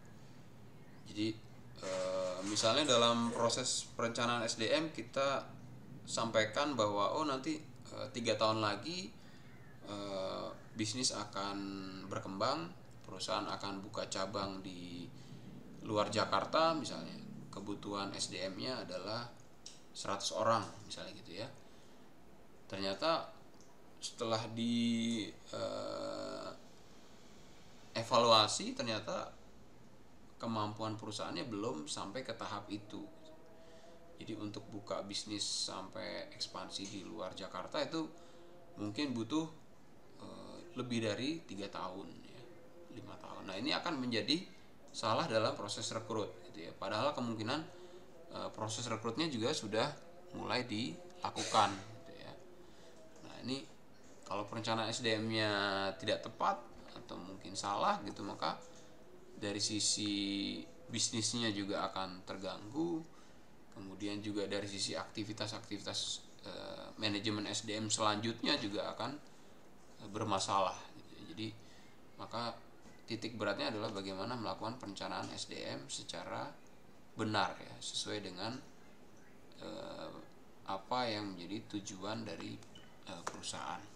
Jadi uh, misalnya dalam proses perencanaan S D M kita sampaikan bahwa oh nanti uh, tiga tahun lagi uh, bisnis akan berkembang, perusahaan akan buka cabang di luar Jakarta misalnya. Kebutuhan S D M-nya adalah seratus orang misalnya gitu ya. Ternyata setelah di uh, evaluasi ternyata kemampuan perusahaannya belum sampai ke tahap itu. Jadi untuk buka bisnis sampai ekspansi di luar Jakarta itu mungkin butuh e, lebih dari tiga tahun ya, lima tahun. Nah, ini akan menjadi salah dalam proses rekrut gitu ya. Padahal kemungkinan e, proses rekrutnya juga sudah mulai dilakukan gitu ya. Nah, ini kalau perencanaan S D M-nya tidak tepat atau mungkin salah gitu, maka dari sisi bisnisnya juga akan terganggu. Kemudian juga dari sisi aktivitas-aktivitas e, manajemen S D M selanjutnya juga akan e, bermasalah gitu. Jadi maka titik beratnya adalah bagaimana melakukan perencanaan S D M secara benar ya, sesuai dengan e, apa yang menjadi tujuan dari e, perusahaan.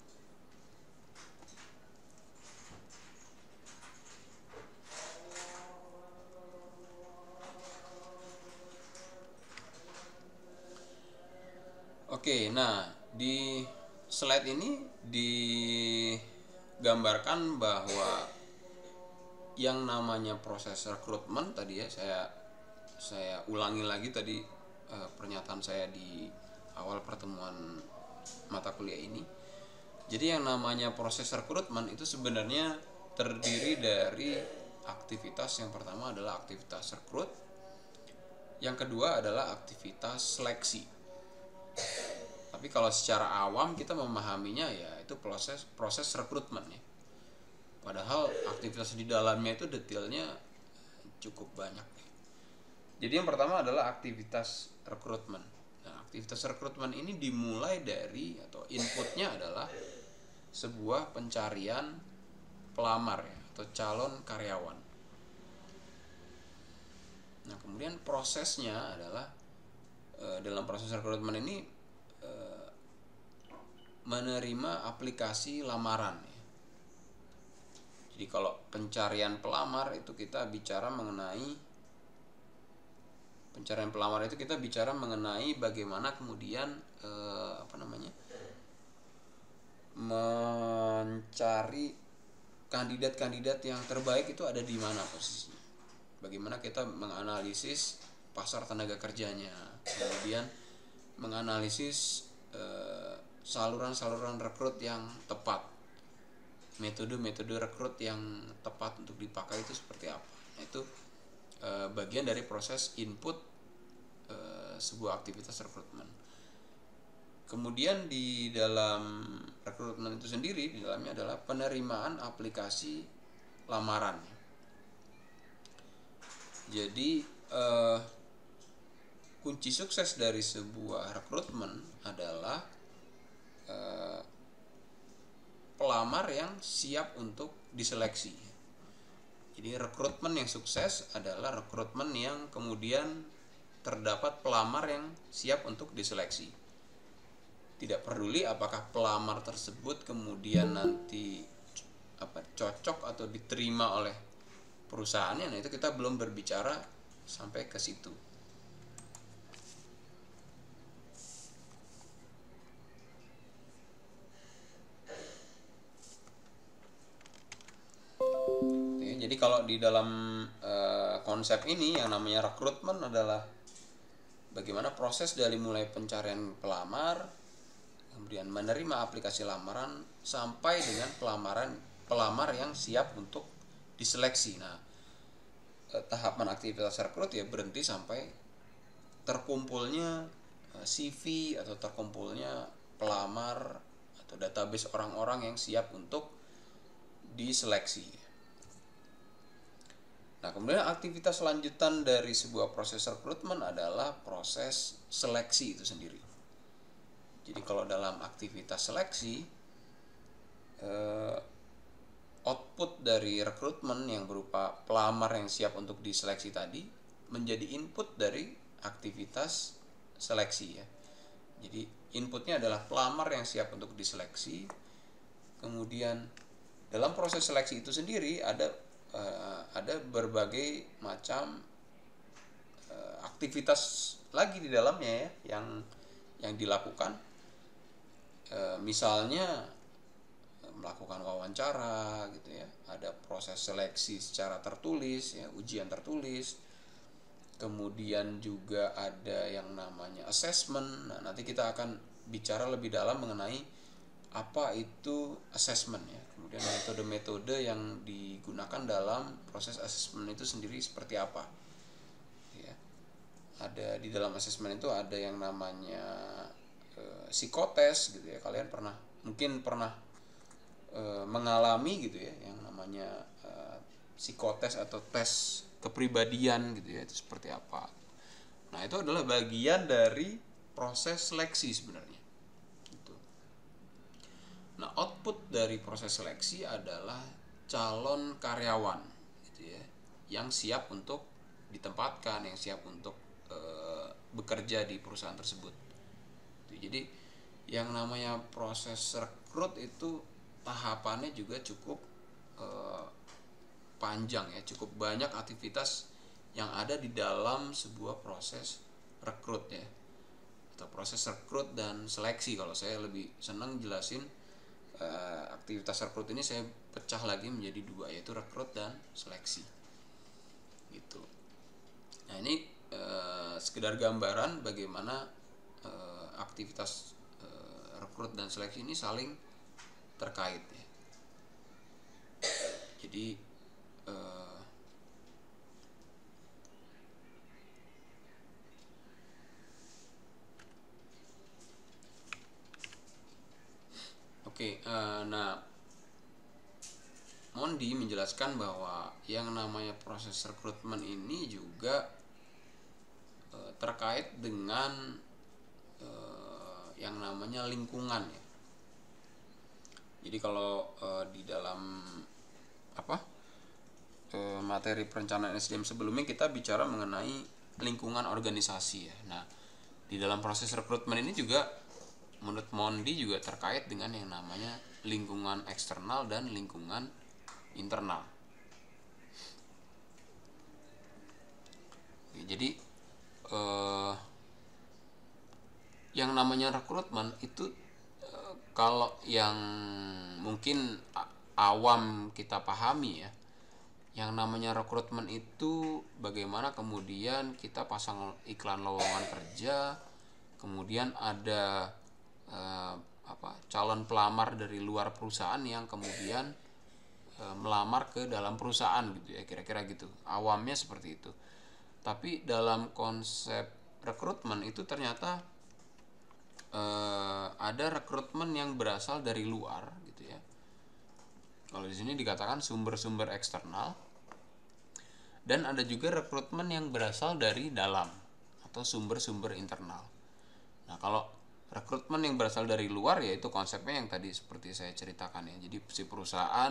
Oke, nah di slide ini digambarkan bahwa yang namanya proses rekrutmen tadi ya, saya saya ulangi lagi tadi eh, pernyataan saya di awal pertemuan mata kuliah ini. Jadi yang namanya proses rekrutmen itu sebenarnya terdiri dari aktivitas. Yang pertama adalah aktivitas rekrut, yang kedua adalah aktivitas seleksi. Tapi kalau secara awam kita memahaminya ya itu proses proses rekrutmen ya. Padahal aktivitas di dalamnya itu detailnya cukup banyak. Jadi yang pertama adalah aktivitas rekrutmen. Nah, aktivitas rekrutmen ini dimulai dari atau inputnya adalah sebuah pencarian pelamar ya, atau calon karyawan. Nah, kemudian prosesnya adalah e, dalam proses rekrutmen ini e, menerima aplikasi lamaran ya. Jadi kalau pencarian pelamar itu kita bicara mengenai pencarian pelamar itu kita bicara mengenai bagaimana kemudian e, apa namanya mencari kandidat-kandidat yang terbaik itu ada di mana posisinya. Bagaimana kita menganalisis pasar tenaga kerjanya, kemudian menganalisis e, saluran-saluran rekrut yang tepat, metode-metode rekrut yang tepat untuk dipakai itu seperti apa. Nah, itu e, bagian dari proses input e, sebuah aktivitas rekrutmen. Kemudian di dalam rekrutmen itu sendiri, di dalamnya adalah penerimaan aplikasi lamaran. Jadi eh, kunci sukses dari sebuah rekrutmen adalah eh, pelamar yang siap untuk diseleksi. Jadi rekrutmen yang sukses adalah rekrutmen yang kemudian terdapat pelamar yang siap untuk diseleksi. Tidak peduli apakah pelamar tersebut kemudian nanti apa cocok atau diterima oleh perusahaannya, nah itu kita belum berbicara sampai ke situ. Oke, jadi kalau di dalam e, konsep ini yang namanya rekrutmen adalah bagaimana proses dari mulai pencarian pelamar, kemudian menerima aplikasi lamaran sampai dengan pelamaran pelamar yang siap untuk diseleksi. Nah, eh, tahapan aktivitas rekrut ya berhenti sampai terkumpulnya eh, C V atau terkumpulnya pelamar atau database orang-orang yang siap untuk diseleksi. Nah, kemudian aktivitas lanjutan dari sebuah proses rekrutmen adalah proses seleksi itu sendiri. Jadi kalau dalam aktivitas seleksi, eh, output dari rekrutmen yang berupa pelamar yang siap untuk diseleksi tadi menjadi input dari aktivitas seleksi ya. Jadi inputnya adalah pelamar yang siap untuk diseleksi. Kemudian dalam proses seleksi itu sendiri ada eh, ada berbagai macam eh, aktivitas lagi di dalamnya ya yang yang dilakukan. E, misalnya melakukan wawancara gitu ya, ada proses seleksi secara tertulis ya, ujian tertulis, kemudian juga ada yang namanya assessment. Nah, nanti kita akan bicara lebih dalam mengenai apa itu assessment ya, kemudian metode-metode yang digunakan dalam proses assessment itu sendiri seperti apa ya. Ada di dalam assessment itu ada yang namanya e, psikotes gitu ya, kalian pernah mungkin pernah e, mengalami gitu ya yang namanya e, psikotes atau tes kepribadian gitu ya, itu seperti apa. Nah, itu adalah bagian dari proses seleksi sebenarnya. Nah, output dari proses seleksi adalah calon karyawan gitu ya, yang siap untuk ditempatkan, yang siap untuk e, bekerja di perusahaan tersebut. Jadi yang namanya proses rekrut itu tahapannya juga cukup e, panjang ya, cukup banyak aktivitas yang ada di dalam sebuah proses rekrut ya, atau proses rekrut dan seleksi. Kalau saya lebih senang jelasin Uh, aktivitas rekrut ini saya pecah lagi menjadi dua, yaitu rekrut dan seleksi gitu. Nah, ini uh, sekedar gambaran bagaimana uh, aktivitas uh, rekrut dan seleksi ini saling terkait ya. Jadi uh, Oke, okay, uh, nah Mondi menjelaskan bahwa yang namanya proses rekrutmen ini juga uh, terkait dengan uh, yang namanya lingkungan ya. Jadi kalau uh, di dalam apa uh, materi perencanaan S D M sebelumnya kita bicara mengenai lingkungan organisasi ya. Nah, di dalam proses rekrutmen ini juga menurut Mondi juga terkait dengan yang namanya lingkungan eksternal dan lingkungan internal. Jadi eh, yang namanya rekrutmen itu eh, kalau yang mungkin awam kita pahami ya, yang namanya rekrutmen itu bagaimana kemudian kita pasang iklan lowongan kerja, kemudian ada Uh, apa calon pelamar dari luar perusahaan yang kemudian uh, melamar ke dalam perusahaan gitu ya, kira-kira gitu. Awamnya seperti itu. Tapi dalam konsep rekrutmen itu ternyata uh, ada rekrutmen yang berasal dari luar gitu ya. Kalau di sini dikatakan sumber-sumber eksternal, dan ada juga rekrutmen yang berasal dari dalam atau sumber-sumber internal. Nah, kalau rekrutmen yang berasal dari luar yaitu konsepnya yang tadi seperti saya ceritakan ya. Jadi si perusahaan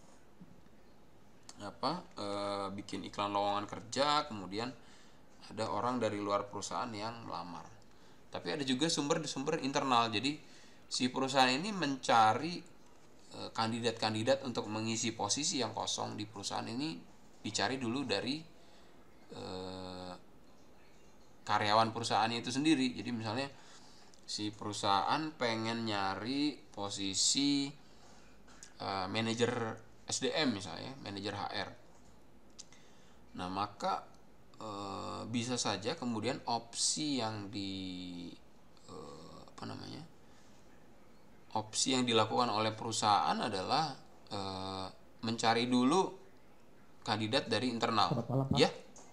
apa e, bikin iklan lowongan kerja, kemudian ada orang dari luar perusahaan yang melamar. Tapi ada juga sumber-sumber internal. Jadi si perusahaan ini mencari e, kandidat-kandidat untuk mengisi posisi yang kosong di perusahaan ini, dicari dulu dari e, karyawan perusahaannya itu sendiri. Jadi misalnya si perusahaan pengen nyari posisi uh, manajer S D M misalnya, manajer H R. Nah, maka uh, bisa saja kemudian opsi yang di uh, apa namanya? Opsi yang dilakukan oleh perusahaan adalah uh, mencari dulu kandidat dari internal. Selamat malam, Pak. Ya.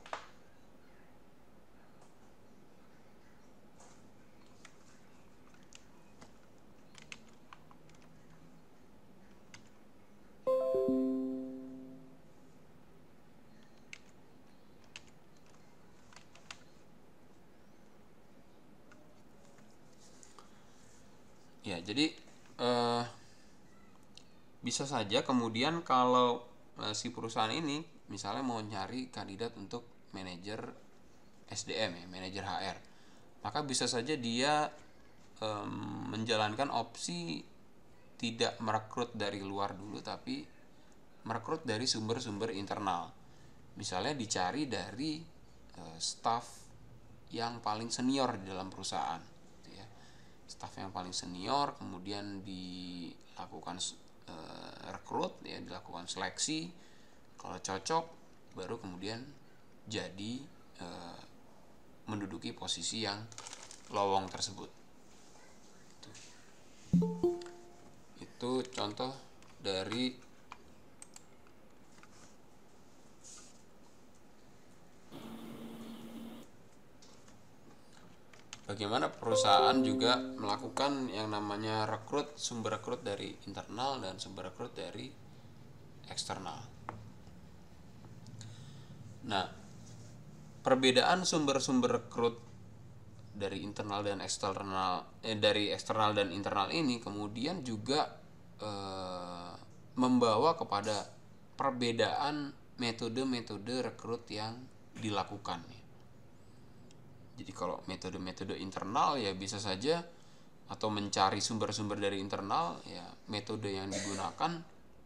Ya, jadi eh, bisa saja kemudian kalau eh, si perusahaan ini misalnya mau nyari kandidat untuk manajer S D M ya, manajer H R, maka bisa saja dia eh, menjalankan opsi tidak merekrut dari luar dulu, tapi merekrut dari sumber-sumber internal. Misalnya dicari dari eh, staff yang paling senior di dalam perusahaan. Staf yang paling senior, kemudian dilakukan uh, rekrut ya, dilakukan seleksi. Kalau cocok baru kemudian jadi uh, menduduki posisi yang lowong tersebut. Itu, itu contoh dari bagaimana perusahaan juga melakukan yang namanya rekrut, sumber rekrut dari internal dan sumber rekrut dari eksternal. Nah, perbedaan sumber-sumber rekrut dari internal dan eksternal eh, dari eksternal dan internal ini kemudian juga eh, membawa kepada perbedaan metode-metode rekrut yang dilakukan. Jadi kalau metode-metode internal ya bisa saja, atau mencari sumber-sumber dari internal ya, metode yang digunakan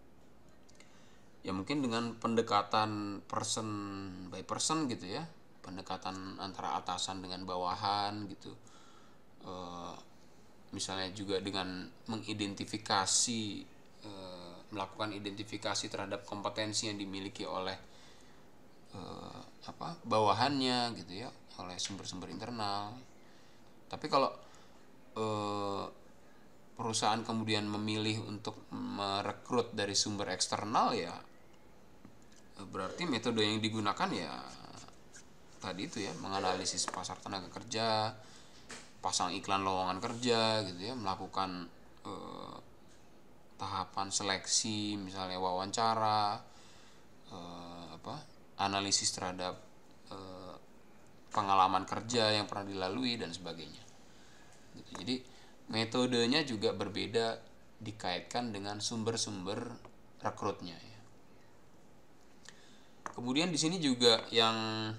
ya mungkin dengan pendekatan person by person gitu ya, pendekatan antara atasan dengan bawahan gitu. E, misalnya juga dengan mengidentifikasi, e, melakukan identifikasi terhadap kompetensi yang dimiliki oleh e, apa bawahannya gitu ya, oleh sumber-sumber internal. Tapi kalau e, perusahaan kemudian memilih untuk merekrut dari sumber eksternal ya, berarti metode yang digunakan ya tadi itu ya, menganalisis pasar tenaga kerja, pasang iklan lowongan kerja gitu ya, melakukan e, tahapan seleksi, misalnya wawancara, e, apa analisis terhadap e, pengalaman kerja yang pernah dilalui dan sebagainya gitu. Jadi metodenya juga berbeda dikaitkan dengan sumber-sumber rekrutnya ya. Kemudian di sini juga yang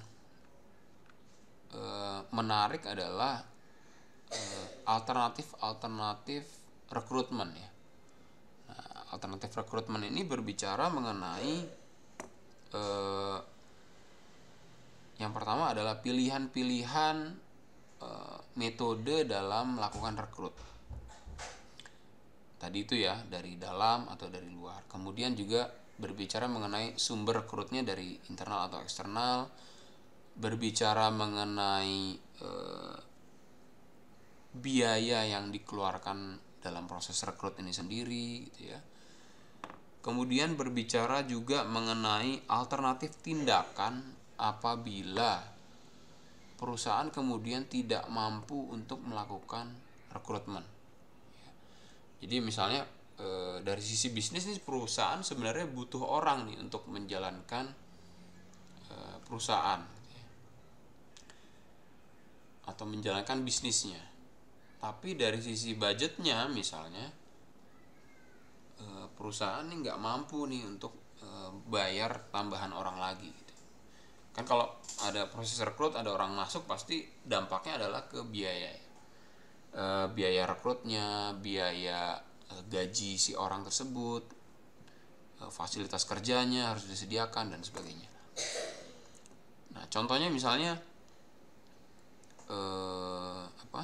e, menarik adalah e, alternatif-alternatif rekrutmen ya. Nah, alternatif rekrutmen ini berbicara mengenai e, yang pertama adalah pilihan-pilihan e, metode dalam melakukan rekrut. Tadi itu ya, dari dalam atau dari luar. Kemudian juga berbicara mengenai sumber rekrutnya dari internal atau eksternal, berbicara mengenai e, biaya yang dikeluarkan dalam proses rekrut ini sendiri gitu ya. Kemudian berbicara juga mengenai alternatif tindakan apabila perusahaan kemudian tidak mampu untuk melakukan rekrutmen. Jadi misalnya e, dari sisi bisnis nih, perusahaan sebenarnya butuh orang nih untuk menjalankan e, perusahaan atau menjalankan bisnisnya. Tapi dari sisi budgetnya misalnya e, perusahaan nih nggak mampu nih untuk e, bayar tambahan orang lagi. Gitu. Kan kalau ada proses rekrut, ada orang masuk, pasti dampaknya adalah ke biaya. E, biaya rekrutnya, biaya e, gaji si orang tersebut, e, fasilitas kerjanya harus disediakan dan sebagainya. Nah, contohnya misalnya e, apa?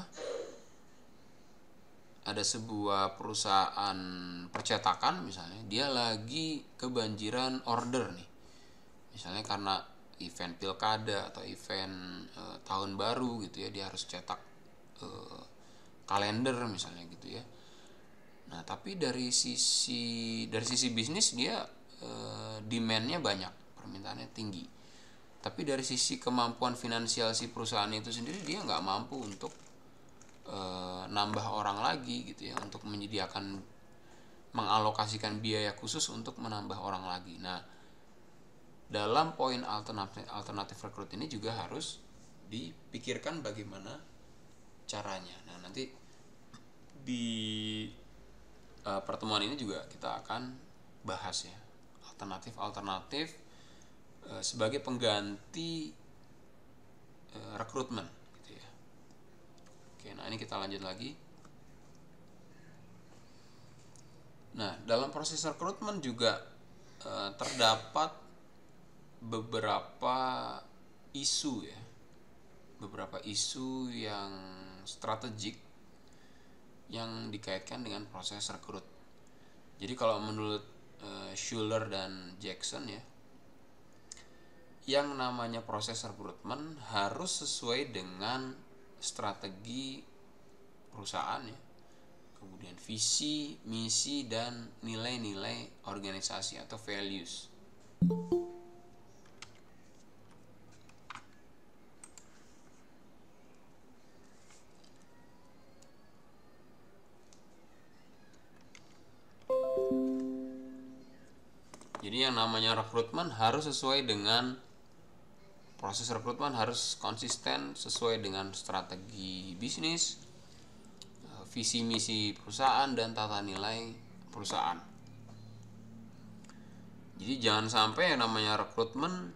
Ada sebuah perusahaan percetakan misalnya, dia lagi kebanjiran order nih. Misalnya karena event pilkada atau event e, tahun baru gitu ya, dia harus cetak e, kalender misalnya gitu ya. Nah, tapi dari sisi dari sisi bisnis dia e, demand-nya banyak, permintaannya tinggi. Tapi dari sisi kemampuan finansial si perusahaan itu sendiri, dia nggak mampu untuk e, nambah orang lagi gitu ya, untuk menyediakan, mengalokasikan biaya khusus untuk menambah orang lagi. Nah, dalam poin alternatif alternatif rekrut ini juga harus dipikirkan bagaimana caranya. Nah, nanti di uh, pertemuan ini juga kita akan bahas ya, alternatif-alternatif uh, sebagai pengganti uh, rekrutmen gitu ya. Oke, nah ini kita lanjut lagi. Nah, dalam proses rekrutmen juga uh, terdapat beberapa isu ya, beberapa isu yang strategik yang dikaitkan dengan proses rekrut. Jadi kalau menurut uh, Schuler dan Jackson ya, yang namanya proses rekrutmen harus sesuai dengan strategi perusahaan ya, kemudian visi, misi, dan nilai-nilai organisasi atau values. Jadi yang namanya rekrutmen harus sesuai dengan proses rekrutmen harus konsisten sesuai dengan strategi bisnis, visi misi perusahaan, dan tata nilai perusahaan. Jadi jangan sampai yang namanya rekrutmen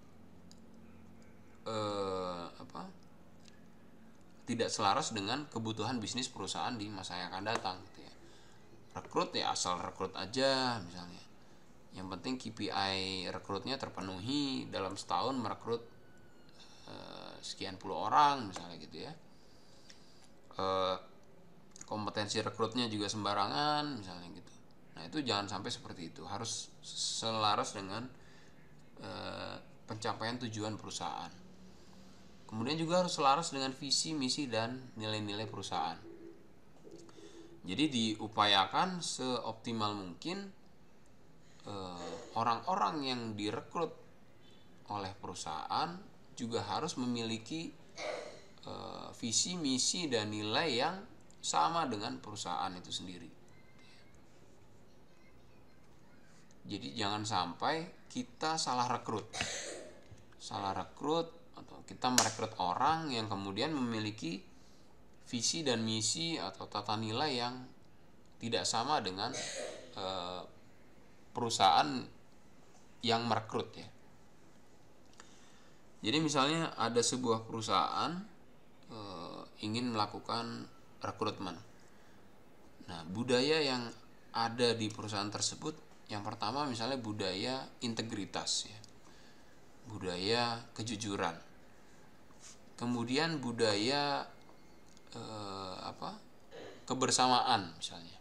eh, apa tidak selaras dengan kebutuhan bisnis perusahaan di masa yang akan datang gitu ya. Rekrut ya asal rekrut aja misalnya. Yang penting K P I rekrutnya terpenuhi dalam setahun merekrut eh, sekian puluh orang misalnya gitu ya. Eh, kompetensi rekrutnya juga sembarangan misalnya gitu. Nah itu jangan sampai seperti itu, harus selaras dengan eh, pencapaian tujuan perusahaan. Kemudian juga harus selaras dengan visi, misi, dan nilai-nilai perusahaan. Jadi diupayakan seoptimal mungkin orang-orang yang direkrut oleh perusahaan juga harus memiliki uh, visi, misi, dan nilai yang sama dengan perusahaan itu sendiri. Jadi jangan sampai kita salah rekrut, salah rekrut atau kita merekrut orang yang kemudian memiliki visi dan misi atau tata nilai yang tidak sama dengan uh, perusahaan yang merekrut ya. Jadi misalnya ada sebuah perusahaan e, ingin melakukan rekrutmen. Nah, budaya yang ada di perusahaan tersebut yang pertama misalnya budaya integritas ya. Budaya kejujuran. Kemudian budaya e, apa? kebersamaan misalnya.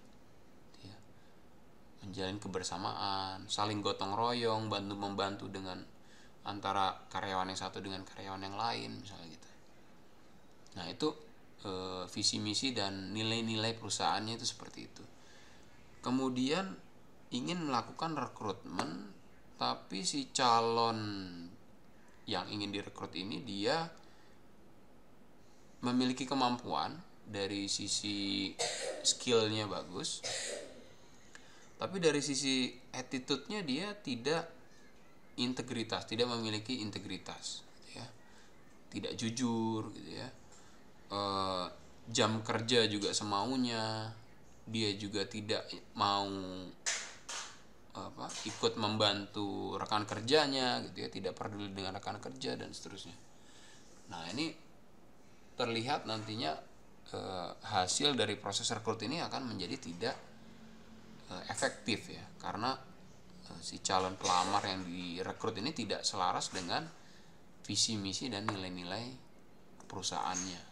Menjalin kebersamaan, saling gotong royong, bantu membantu dengan antara karyawan yang satu dengan karyawan yang lain misalnya gitu. Nah itu e, visi misi dan nilai-nilai perusahaannya itu seperti itu. Kemudian ingin melakukan rekrutmen, tapi si calon yang ingin direkrut ini dia memiliki kemampuan dari sisi skillnya bagus, tapi dari sisi attitude-nya dia tidak integritas, tidak memiliki integritas, ya, tidak jujur, gitu ya. E, jam kerja juga semaunya, dia juga tidak mau apa, ikut membantu rekan kerjanya, gitu ya, tidak peduli dengan rekan kerja dan seterusnya. Nah ini terlihat nantinya e, hasil dari proses rekrut ini akan menjadi tidak efektif ya, karena si calon pelamar yang direkrut ini tidak selaras dengan visi misi dan nilai-nilai perusahaannya.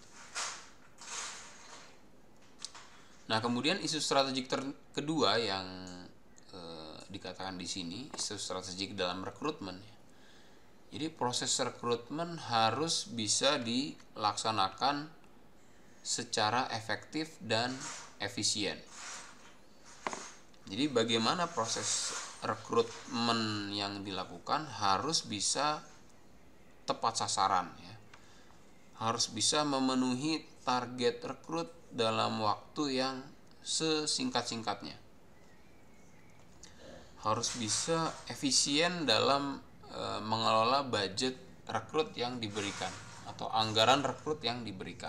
Nah kemudian isu strategik ter- kedua yang e, dikatakan di sini, isu strategik dalam rekrutmen ya. Jadi proses rekrutmen harus bisa dilaksanakan secara efektif dan efisien. Jadi bagaimana proses rekrutmen yang dilakukan harus bisa tepat sasaran ya. Harus bisa memenuhi target rekrut dalam waktu yang sesingkat-singkatnya. Harus bisa efisien dalam e, mengelola budget rekrut yang diberikan atau anggaran rekrut yang diberikan.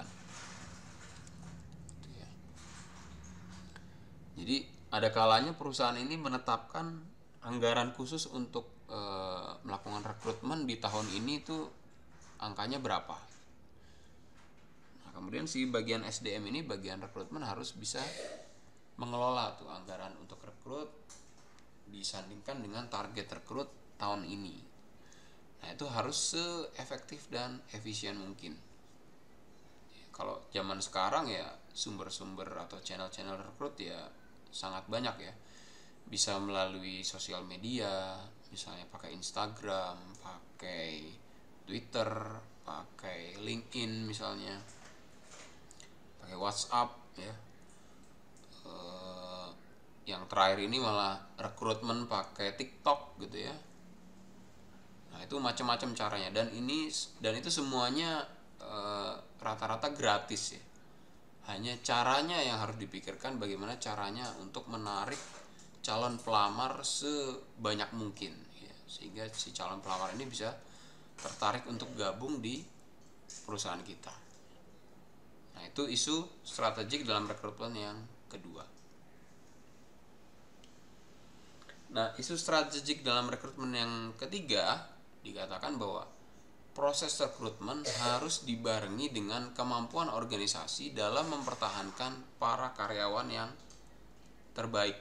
Jadi ada kalanya perusahaan ini menetapkan anggaran khusus untuk e, melakukan rekrutmen di tahun ini itu angkanya berapa. Nah, kemudian si bagian S D M ini, bagian rekrutmen harus bisa mengelola tuh anggaran untuk rekrut disandingkan dengan target rekrut tahun ini. Nah, itu harus seefektif dan efisien mungkin. Kalau zaman sekarang ya sumber-sumber atau channel-channel rekrut ya sangat banyak ya. Bisa melalui sosial media, misalnya pakai Instagram, pakai Twitter, pakai LinkedIn misalnya, pakai WhatsApp ya. Eh, yang terakhir ini malah rekrutmen pakai TikTok gitu ya. Nah, itu macam-macam caranya, dan ini dan itu semuanya eh, rata-rata gratis ya. Hanya caranya yang harus dipikirkan, bagaimana caranya untuk menarik calon pelamar sebanyak mungkin ya, sehingga si calon pelamar ini bisa tertarik untuk gabung di perusahaan kita. Nah, itu isu strategik dalam rekrutmen yang kedua. Nah, isu strategik dalam rekrutmen yang ketiga dikatakan bahwa proses rekrutmen harus dibarengi dengan kemampuan organisasi dalam mempertahankan para karyawan yang terbaik.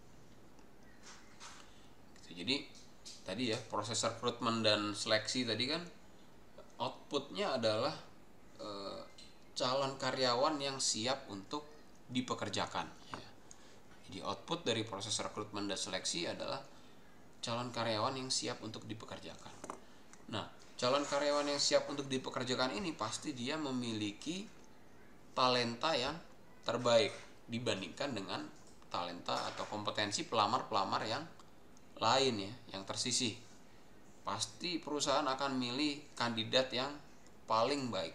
Jadi tadi ya, proses rekrutmen dan seleksi tadi kan outputnya adalah e, calon karyawan yang siap untuk dipekerjakan ya. Jadi output dari proses rekrutmen dan seleksi adalah calon karyawan yang siap untuk dipekerjakan. Nah, calon karyawan yang siap untuk dipekerjakan ini pasti dia memiliki talenta yang terbaik dibandingkan dengan talenta atau kompetensi pelamar-pelamar yang lain ya, yang tersisih. Pasti perusahaan akan milih kandidat yang paling baik.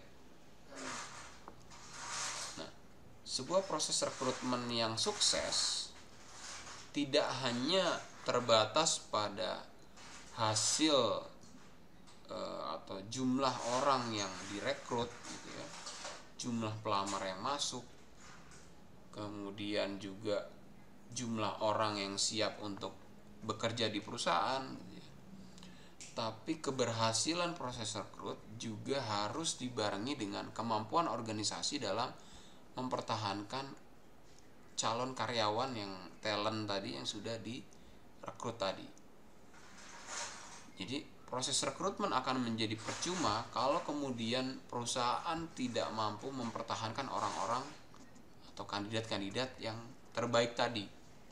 Nah, sebuah proses rekrutmen yang sukses tidak hanya terbatas pada hasil atau jumlah orang yang direkrut gitu ya, jumlah pelamar yang masuk, kemudian juga jumlah orang yang siap untuk bekerja di perusahaan gitu ya. Tapi keberhasilan proses rekrut juga harus dibarengi dengan kemampuan organisasi dalam mempertahankan calon karyawan yang talent tadi, yang sudah direkrut tadi. Jadi proses rekrutmen akan menjadi percuma kalau kemudian perusahaan tidak mampu mempertahankan orang-orang atau kandidat-kandidat yang terbaik tadi.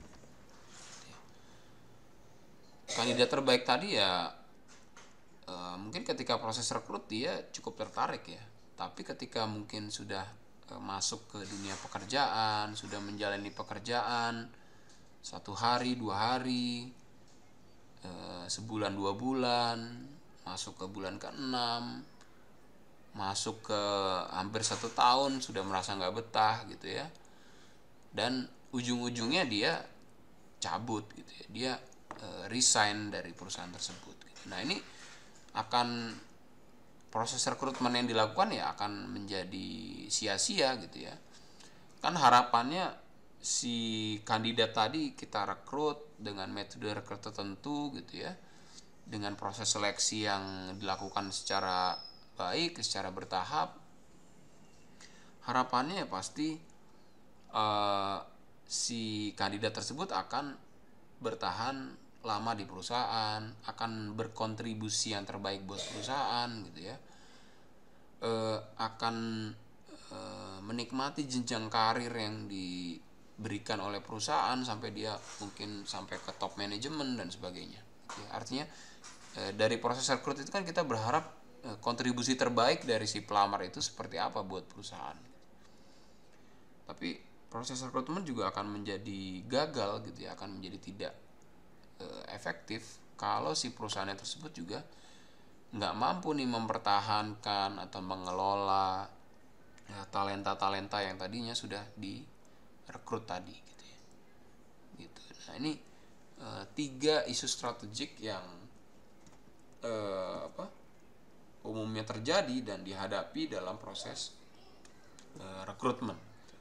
Kandidat terbaik tadi ya e, mungkin ketika proses rekrut dia cukup tertarik ya, tapi ketika mungkin sudah e, masuk ke dunia pekerjaan, sudah menjalani pekerjaan satu hari, dua hari, sebulan dua bulan, masuk ke bulan keenam, masuk ke hampir satu tahun, sudah merasa nggak betah gitu ya, dan ujung-ujungnya dia cabut gitu ya, dia e, resign dari perusahaan tersebut gitu. Nah, ini akan proses rekrutmen yang dilakukan ya akan menjadi sia-sia gitu ya. Kan harapannya si kandidat tadi kita rekrut dengan metode rekrut tertentu gitu ya, dengan proses seleksi yang dilakukan secara baik, secara bertahap. Harapannya ya pasti uh, si kandidat tersebut akan bertahan lama di perusahaan, akan berkontribusi yang terbaik buat perusahaan gitu ya, uh, akan uh, menikmati jenjang karir yang di berikan oleh perusahaan sampai dia mungkin sampai ke top manajemen dan sebagainya. Oke, artinya e, dari proses rekrut itu kan kita berharap e, kontribusi terbaik dari si pelamar itu seperti apa buat perusahaan. Tapi proses rekrutmen juga akan menjadi gagal gitu ya, akan menjadi tidak e, efektif kalau si perusahaan tersebut juga nggak mampu nih mempertahankan atau mengelola ya, talenta-talenta yang tadinya sudah di rekrut tadi gitu ya. Gitu. Nah, ini e, tiga isu strategik yang e, apa umumnya terjadi dan dihadapi dalam proses e, rekrutmen.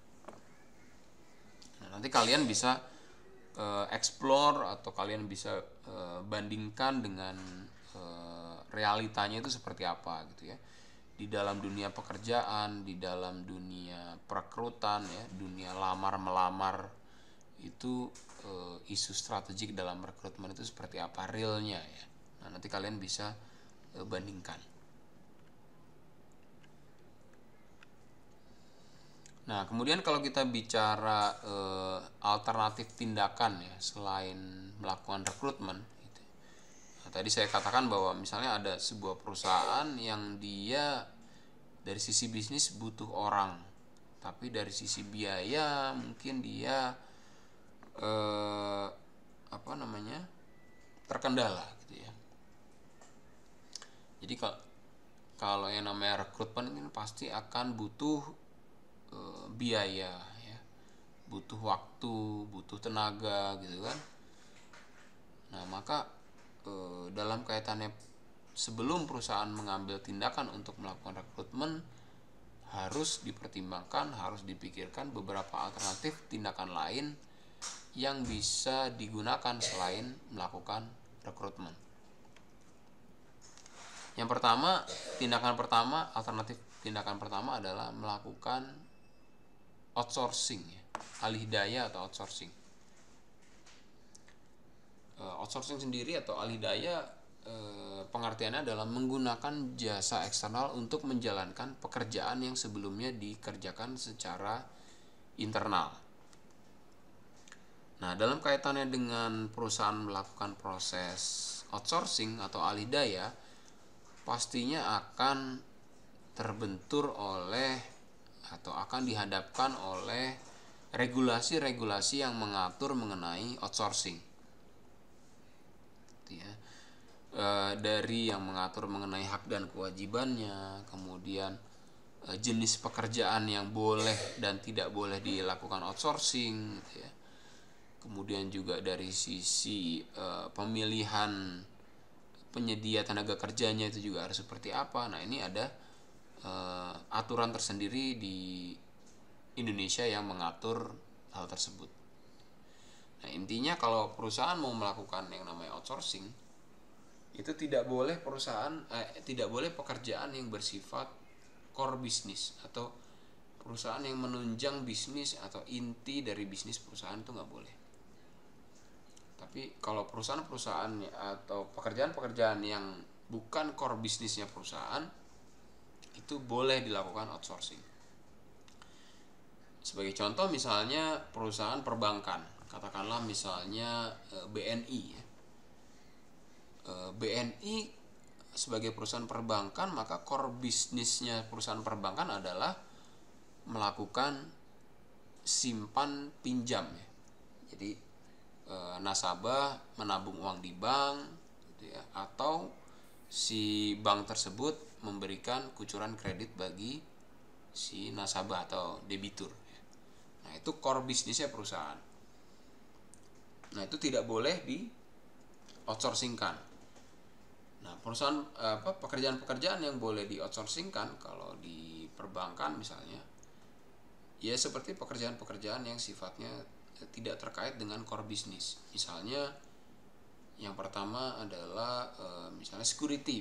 Nah, nanti kalian bisa e, explore atau kalian bisa e, bandingkan dengan e, realitanya itu seperti apa gitu ya. Di dalam dunia pekerjaan, di dalam dunia perekrutan ya, dunia lamar melamar itu e, isu strategik dalam rekrutmen itu seperti apa realnya ya. Nah, nanti kalian bisa e, bandingkan. Nah, kemudian kalau kita bicara eh, alternatif tindakan ya selain melakukan rekrutmen, gitu. Nah, tadi saya katakan bahwa misalnya ada sebuah perusahaan yang dia dari sisi bisnis butuh orang, tapi dari sisi biaya mungkin dia eh, apa namanya terkendala, gitu ya. Jadi kalau kalau yang namanya rekrutmen ini pasti akan butuh e, biaya ya, butuh waktu, butuh tenaga gitu kan. Nah, maka e, dalam kaitannya sebelum perusahaan mengambil tindakan untuk melakukan rekrutmen harus dipertimbangkan, harus dipikirkan beberapa alternatif tindakan lain yang bisa digunakan selain melakukan rekrutmen. Yang pertama, tindakan pertama, alternatif tindakan pertama adalah melakukan outsourcing, ya, alih daya atau outsourcing. E, outsourcing sendiri atau alih daya e, pengertiannya adalah menggunakan jasa eksternal untuk menjalankan pekerjaan yang sebelumnya dikerjakan secara internal. Nah, dalam kaitannya dengan perusahaan melakukan proses outsourcing atau alih daya, pastinya akan terbentur oleh atau akan dihadapkan oleh regulasi-regulasi yang mengatur mengenai outsourcing. Ya. E, dari yang mengatur mengenai hak dan kewajibannya, kemudian e, jenis pekerjaan yang boleh dan tidak boleh dilakukan outsourcing, gitu ya. Kemudian juga dari sisi e, pemilihan penyedia tenaga kerjanya itu juga harus seperti apa. Nah, ini ada uh, aturan tersendiri di Indonesia yang mengatur hal tersebut. Nah, intinya kalau perusahaan mau melakukan yang namanya outsourcing, itu tidak boleh perusahaan eh, tidak boleh pekerjaan yang bersifat core bisnis atau perusahaan yang menunjang bisnis atau inti dari bisnis perusahaan, itu nggak boleh. Tapi kalau perusahaan-perusahaan atau pekerjaan-pekerjaan yang bukan core bisnisnya perusahaan, itu boleh dilakukan outsourcing. Sebagai contoh misalnya perusahaan perbankan, katakanlah misalnya B N I. B N I sebagai perusahaan perbankan, maka core bisnisnya perusahaan perbankan adalah melakukan simpan pinjam. Jadi nasabah menabung uang di bank, gitu ya, atau si bank tersebut memberikan kucuran kredit bagi si nasabah atau debitur. Nah, itu core bisnisnya perusahaan. Nah, itu tidak boleh di outsourcingkan. Nah, perusahaan apa pekerjaan-pekerjaan yang boleh di outsourcingkan kalau di perbankan misalnya, ya seperti pekerjaan-pekerjaan yang sifatnya tidak terkait dengan core bisnis. Misalnya yang pertama adalah e, misalnya security.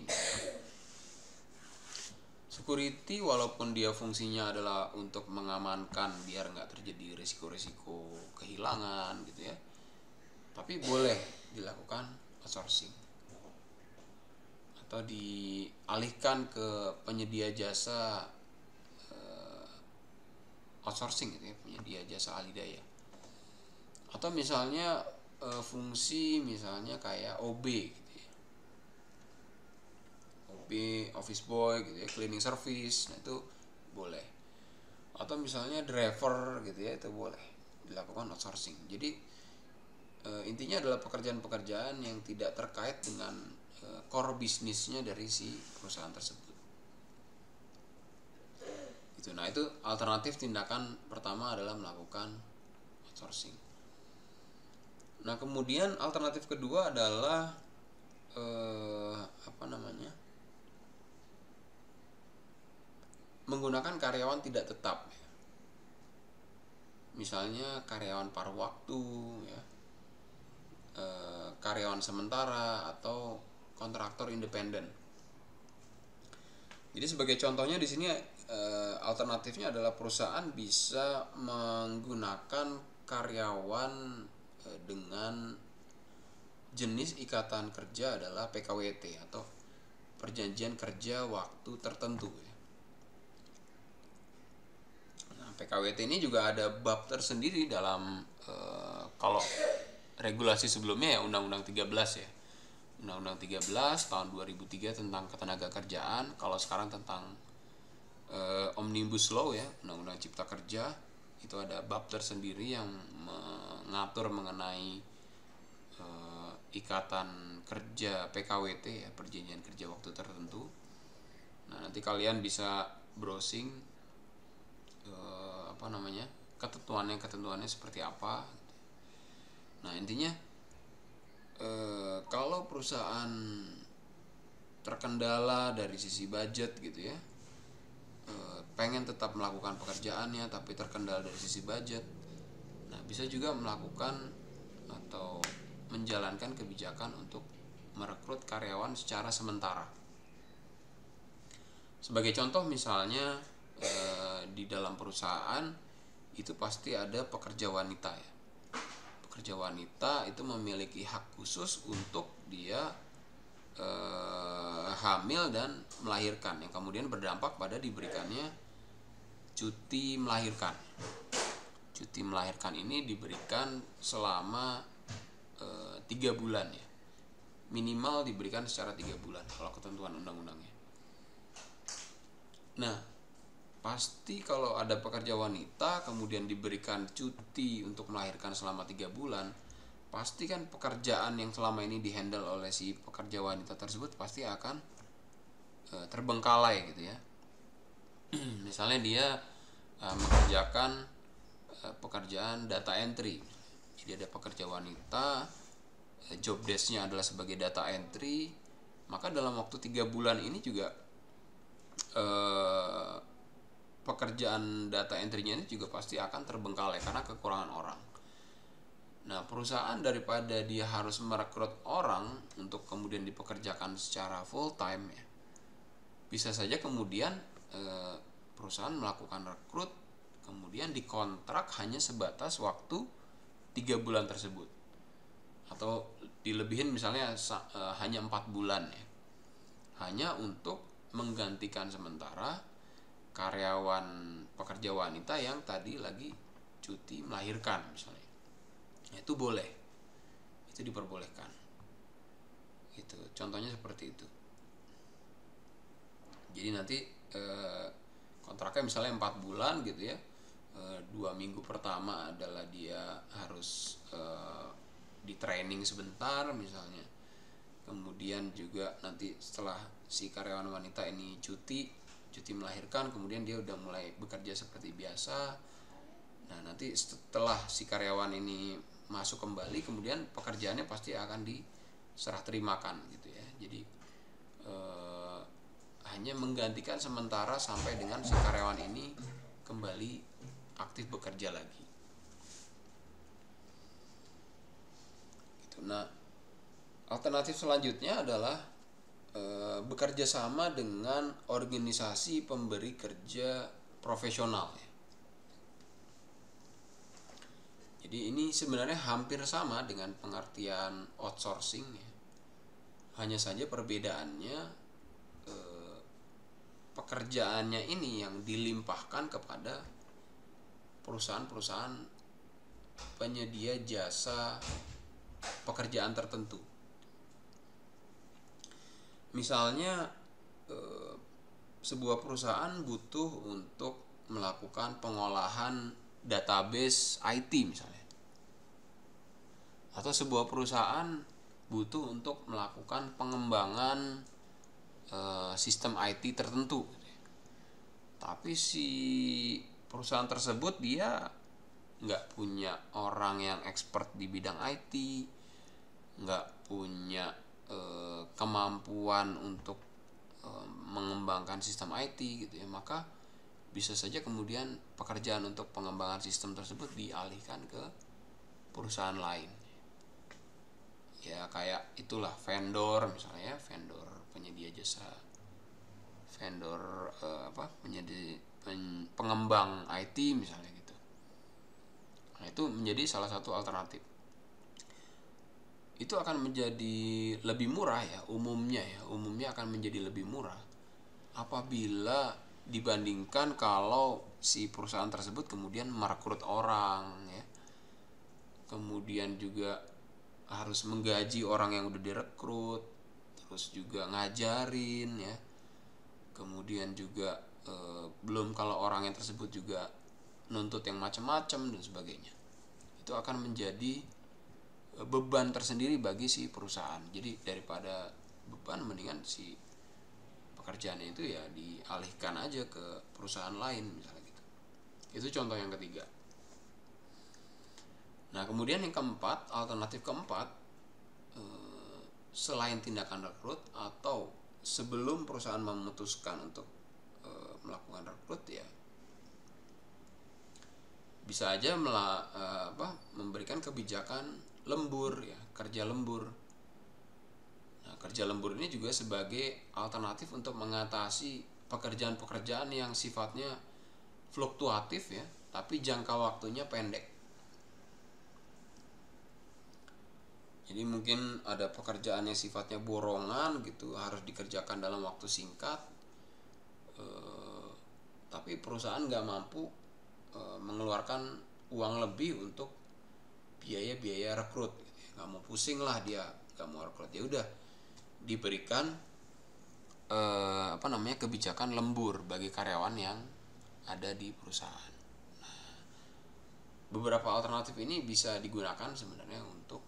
Security walaupun dia fungsinya adalah untuk mengamankan biar nggak terjadi risiko-risiko kehilangan, gitu ya, tapi boleh dilakukan outsourcing atau dialihkan ke penyedia jasa e, outsourcing, gitu ya, penyedia jasa alih daya. Atau misalnya e, fungsi misalnya kayak O B, gitu ya. O B, office boy, gitu ya, cleaning service, nah itu boleh. Atau misalnya driver, gitu ya, itu boleh dilakukan outsourcing. Jadi e, intinya adalah pekerjaan-pekerjaan yang tidak terkait dengan e, core bisnisnya dari si perusahaan tersebut. Gitu. Nah, itu alternatif tindakan pertama adalah melakukan outsourcing. Nah, kemudian alternatif kedua adalah eh, apa namanya menggunakan karyawan tidak tetap. Misalnya karyawan paruh waktu, ya, eh, karyawan sementara atau kontraktor independen. Jadi sebagai contohnya di sini eh, alternatifnya adalah perusahaan bisa menggunakan karyawan dengan jenis ikatan kerja adalah P K W T atau perjanjian kerja waktu tertentu. Nah, P K W T ini juga ada bab tersendiri dalam eh, kalau regulasi sebelumnya ya Undang-Undang tiga belas ya. Undang-Undang tiga belas tahun dua ribu tiga tentang ketenagakerjaan, kalau sekarang tentang eh, Omnibus Law ya, Undang-Undang Cipta Kerja, itu ada bab tersendiri yang mengatur mengenai eh, ikatan kerja P K W T ya, perjanjian kerja waktu tertentu. Nah, nanti kalian bisa browsing eh, apa namanya? ketentuannya ketentuannya seperti apa. Nah, intinya eh, kalau perusahaan terkendala dari sisi budget gitu ya, eh, pengen tetap melakukan pekerjaannya tapi terkendala dari sisi budget, nah bisa juga melakukan atau menjalankan kebijakan untuk merekrut karyawan secara sementara. Sebagai contoh misalnya eh, di dalam perusahaan itu pasti ada pekerja wanita ya. Pekerja wanita itu memiliki hak khusus untuk dia eh, hamil dan melahirkan, yang kemudian berdampak pada diberikannya cuti melahirkan. Cuti melahirkan ini diberikan selama eh, tiga bulan ya, minimal diberikan secara tiga bulan kalau ketentuan undang-undangnya. Nah, pasti kalau ada pekerja wanita kemudian diberikan cuti untuk melahirkan selama tiga bulan, pasti kan pekerjaan yang selama ini dihandle oleh si pekerja wanita tersebut pasti akan e, terbengkalai gitu ya. Misalnya dia e, mengerjakan e, pekerjaan data entry, jadi ada pekerja wanita, e, job desk-nya adalah sebagai data entry, maka dalam waktu tiga bulan ini juga Eh, pekerjaan data entry-nya ini juga pasti akan terbengkalai karena kekurangan orang. Nah, perusahaan daripada dia harus merekrut orang untuk kemudian dipekerjakan secara full time ya, bisa saja kemudian eh, perusahaan melakukan rekrut kemudian dikontrak hanya sebatas waktu tiga bulan tersebut, atau dilebihin misalnya eh, hanya empat bulan ya, hanya untuk menggantikan sementara karyawan pekerja wanita yang tadi lagi cuti melahirkan misalnya. Itu boleh, itu diperbolehkan. Itu contohnya seperti itu. Jadi nanti eh, kontraknya misalnya empat bulan gitu ya, eh, dua minggu pertama adalah dia harus eh, di training sebentar misalnya. Kemudian juga nanti setelah si karyawan wanita ini cuti, cuti melahirkan, kemudian dia udah mulai bekerja seperti biasa. Nah, nanti setelah si karyawan ini masuk kembali, kemudian pekerjaannya pasti akan diserah terimakan gitu ya. Jadi eh, hanya menggantikan sementara sampai dengan si karyawan ini kembali aktif bekerja lagi. Gitu. Nah, alternatif selanjutnya adalah e, bekerja sama dengan organisasi pemberi kerja profesional ya. Jadi ini sebenarnya hampir sama dengan pengertian outsourcing ya. Hanya saja perbedaannya e, pekerjaannya ini yang dilimpahkan kepada perusahaan-perusahaan penyedia jasa pekerjaan tertentu. Misalnya eh, sebuah perusahaan butuh untuk melakukan pengolahan database I T misalnya, atau sebuah perusahaan butuh untuk melakukan pengembangan eh, sistem I T tertentu, tapi si perusahaan tersebut dia nggak punya orang yang expert di bidang I T, nggak punya eh, kemampuan untuk eh, mengembangkan sistem I T gitu ya, maka bisa saja kemudian pekerjaan untuk pengembangan sistem tersebut dialihkan ke perusahaan lain. Ya kayak itulah vendor misalnya, vendor penyedia jasa, vendor eh, apa penyedia pen, pengembang I T misalnya gitu. Nah, itu menjadi salah satu alternatif. Itu akan menjadi lebih murah ya, umumnya ya, umumnya akan menjadi lebih murah apabila dibandingkan kalau si perusahaan tersebut kemudian merekrut orang ya. Kemudian juga harus menggaji orang yang udah direkrut, terus juga ngajarin ya. Kemudian juga eh, belum kalau orang yang tersebut juga nuntut yang macam-macam dan sebagainya. Itu akan menjadi eh, beban tersendiri bagi si perusahaan. Jadi daripada beban, mendingan si pekerjaannya itu ya dialihkan aja ke perusahaan lain misalnya gitu. Itu contoh yang ketiga. Nah, kemudian yang keempat, alternatif keempat, eh, selain tindakan rekrut atau sebelum perusahaan memutuskan untuk eh, melakukan rekrut ya, bisa aja mela, eh, apa, memberikan kebijakan lembur ya, kerja lembur. Nah, kerja lembur ini juga sebagai alternatif untuk mengatasi pekerjaan-pekerjaan yang sifatnya fluktuatif ya, tapi jangka waktunya pendek. Jadi mungkin ada pekerjaan yang sifatnya borongan gitu, harus dikerjakan dalam waktu singkat, eh, tapi perusahaan nggak mampu eh, mengeluarkan uang lebih untuk biaya-biaya rekrut, gitu ya. Nggak mau pusing lah dia, nggak mau rekrut, ya udah diberikan eh, apa namanya kebijakan lembur bagi karyawan yang ada di perusahaan. Nah, beberapa alternatif ini bisa digunakan sebenarnya untuk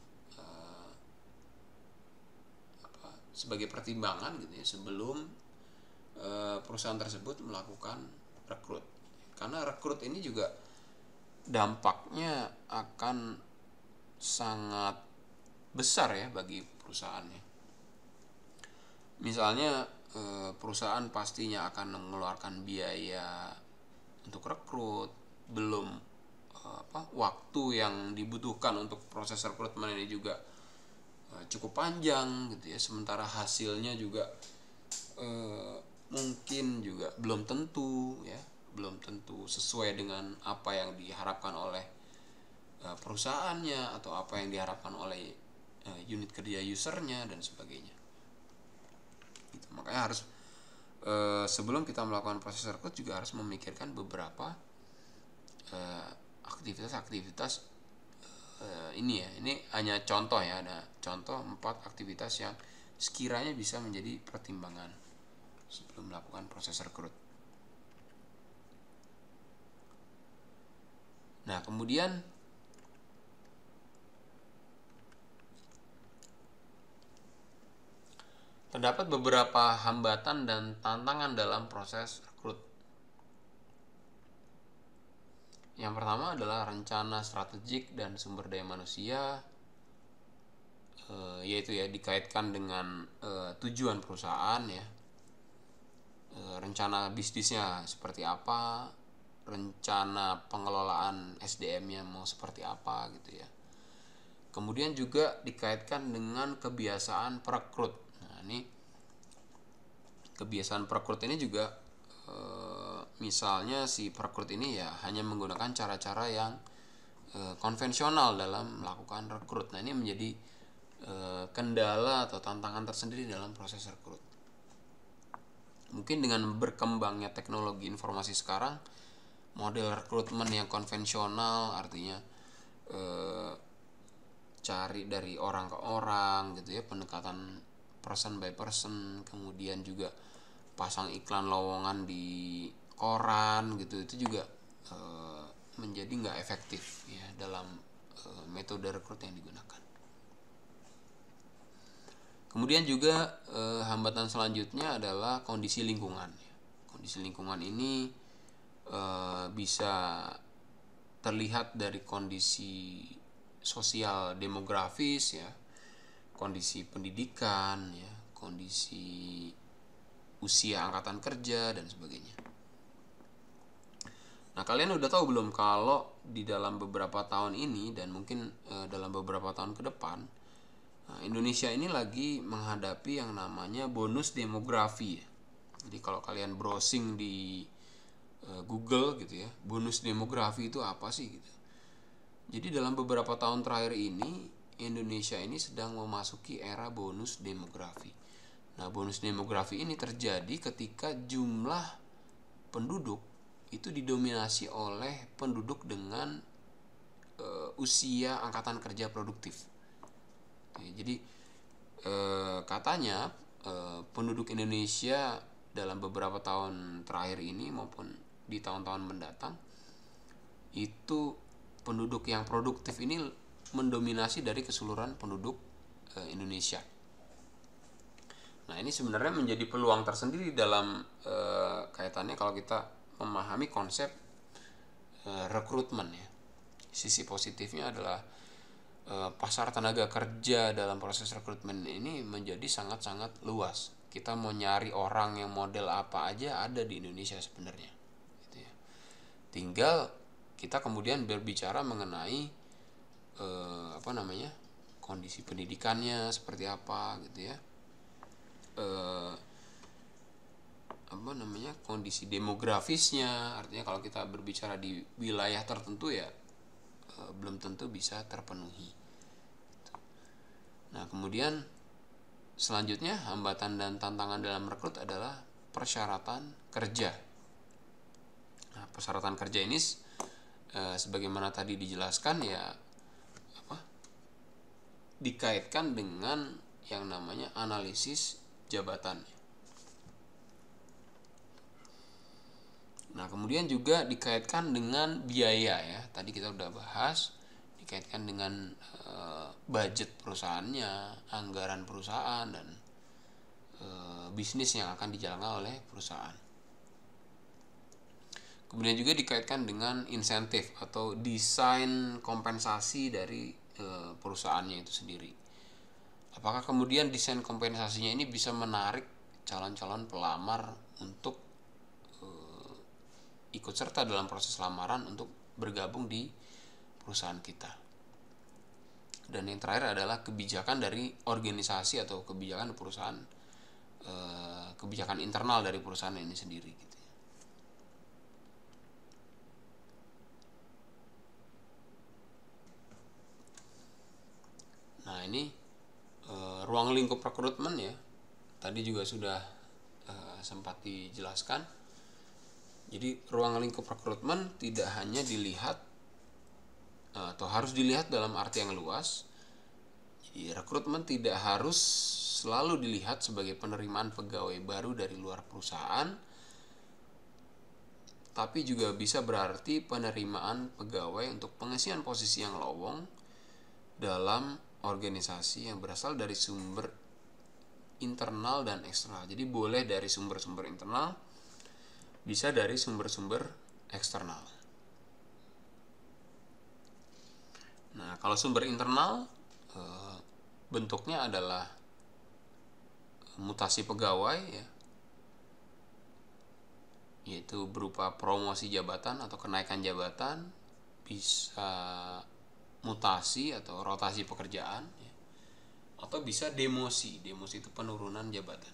sebagai pertimbangan gitu ya sebelum e, perusahaan tersebut melakukan rekrut. Karena rekrut ini juga dampaknya akan sangat besar ya bagi perusahaannya. Misalnya e, perusahaan pastinya akan mengeluarkan biaya untuk rekrut, belum e, apa waktu yang dibutuhkan untuk proses rekrutmen ini juga cukup panjang gitu ya, sementara hasilnya juga e, mungkin juga belum tentu ya, belum tentu sesuai dengan apa yang diharapkan oleh e, perusahaannya atau apa yang diharapkan oleh e, unit kerja usernya dan sebagainya gitu. Makanya harus e, sebelum kita melakukan proses rekrut juga harus memikirkan beberapa e, aktivitas-aktivitas Uh, ini ya, ini hanya contoh ya, ada contoh empat aktivitas yang sekiranya bisa menjadi pertimbangan sebelum melakukan proses rekrut. Nah, kemudian terdapat beberapa hambatan dan tantangan dalam proses rekrut. Yang pertama adalah rencana strategik dan sumber daya manusia, e, yaitu ya dikaitkan dengan e, tujuan perusahaan ya, e, rencana bisnisnya seperti apa, rencana pengelolaan S D M-nya mau seperti apa gitu ya. Kemudian juga dikaitkan dengan kebiasaan perekrut. Nah, ini kebiasaan perekrut ini juga e, misalnya si perekrut ini ya hanya menggunakan cara-cara yang e, konvensional dalam melakukan rekrut. Nah, ini menjadi e, kendala atau tantangan tersendiri dalam proses rekrut. Mungkin dengan berkembangnya teknologi informasi sekarang, model rekrutmen yang konvensional artinya e, cari dari orang ke orang gitu ya, pendekatan person by person, kemudian juga pasang iklan lowongan di koran gitu, itu juga e, menjadi nggak efektif ya dalam e, metode rekrut yang digunakan. Kemudian juga e, hambatan selanjutnya adalah kondisi lingkungan. Kondisi lingkungan ini e, bisa terlihat dari kondisi sosial demografis ya, kondisi pendidikan ya, kondisi usia angkatan kerja dan sebagainya. Nah, kalian udah tahu belum kalau di dalam beberapa tahun ini dan mungkin e, dalam beberapa tahun ke depan, nah, Indonesia ini lagi menghadapi yang namanya bonus demografi ya. Jadi kalau kalian browsing di e, Google gitu ya, bonus demografi itu apa sih gitu. Jadi dalam beberapa tahun terakhir ini Indonesia ini sedang memasuki era bonus demografi. Nah, bonus demografi ini terjadi ketika jumlah penduduk itu didominasi oleh penduduk dengan uh, usia angkatan kerja produktif. Jadi uh, katanya uh, penduduk Indonesia dalam beberapa tahun terakhir ini maupun di tahun-tahun mendatang itu penduduk yang produktif ini mendominasi dari keseluruhan penduduk uh, Indonesia. Nah, ini sebenarnya menjadi peluang tersendiri dalam uh, kaitannya kalau kita memahami konsep uh, rekrutmen ya. Sisi positifnya adalah uh, pasar tenaga kerja dalam proses rekrutmen ini menjadi sangat-sangat luas. Kita mau nyari orang yang model apa aja ada di Indonesia sebenarnya. Gitu ya. Tinggal kita kemudian berbicara mengenai uh, apa namanya kondisi pendidikannya seperti apa gitu ya. Uh, apa namanya kondisi demografisnya, artinya kalau kita berbicara di wilayah tertentu ya e, belum tentu bisa terpenuhi. Nah, kemudian selanjutnya hambatan dan tantangan dalam rekrut adalah persyaratan kerja. Nah, persyaratan kerja ini e, sebagaimana tadi dijelaskan ya apa dikaitkan dengan yang namanya analisis jabatan. Nah, kemudian juga dikaitkan dengan biaya ya. Tadi kita udah bahas, dikaitkan dengan e, budget perusahaannya, anggaran perusahaan dan e, bisnis yang akan dijalankan oleh perusahaan. Kemudian juga dikaitkan dengan insentif atau desain kompensasi dari e, perusahaannya itu sendiri. Apakah kemudian desain kompensasinya ini bisa menarik calon-calon pelamar untuk ikut serta dalam proses lamaran untuk bergabung di perusahaan kita. Dan yang terakhir adalah kebijakan dari organisasi atau kebijakan perusahaan, eh, kebijakan internal dari perusahaan ini sendiri. Gitu. Nah, ini eh, ruang lingkup rekrutmen ya. Tadi juga sudah eh, sempat dijelaskan. Jadi ruang lingkup rekrutmen tidak hanya dilihat atau harus dilihat dalam arti yang luas. Jadi rekrutmen tidak harus selalu dilihat sebagai penerimaan pegawai baru dari luar perusahaan, tapi juga bisa berarti penerimaan pegawai untuk pengisian posisi yang lowong dalam organisasi yang berasal dari sumber internal dan eksternal. Jadi boleh dari sumber-sumber internal, bisa dari sumber-sumber eksternal. Nah, kalau sumber internal e, bentuknya adalah mutasi pegawai ya, yaitu berupa promosi jabatan atau kenaikan jabatan, bisa mutasi atau rotasi pekerjaan ya, atau bisa demosi. Demosi itu penurunan jabatan.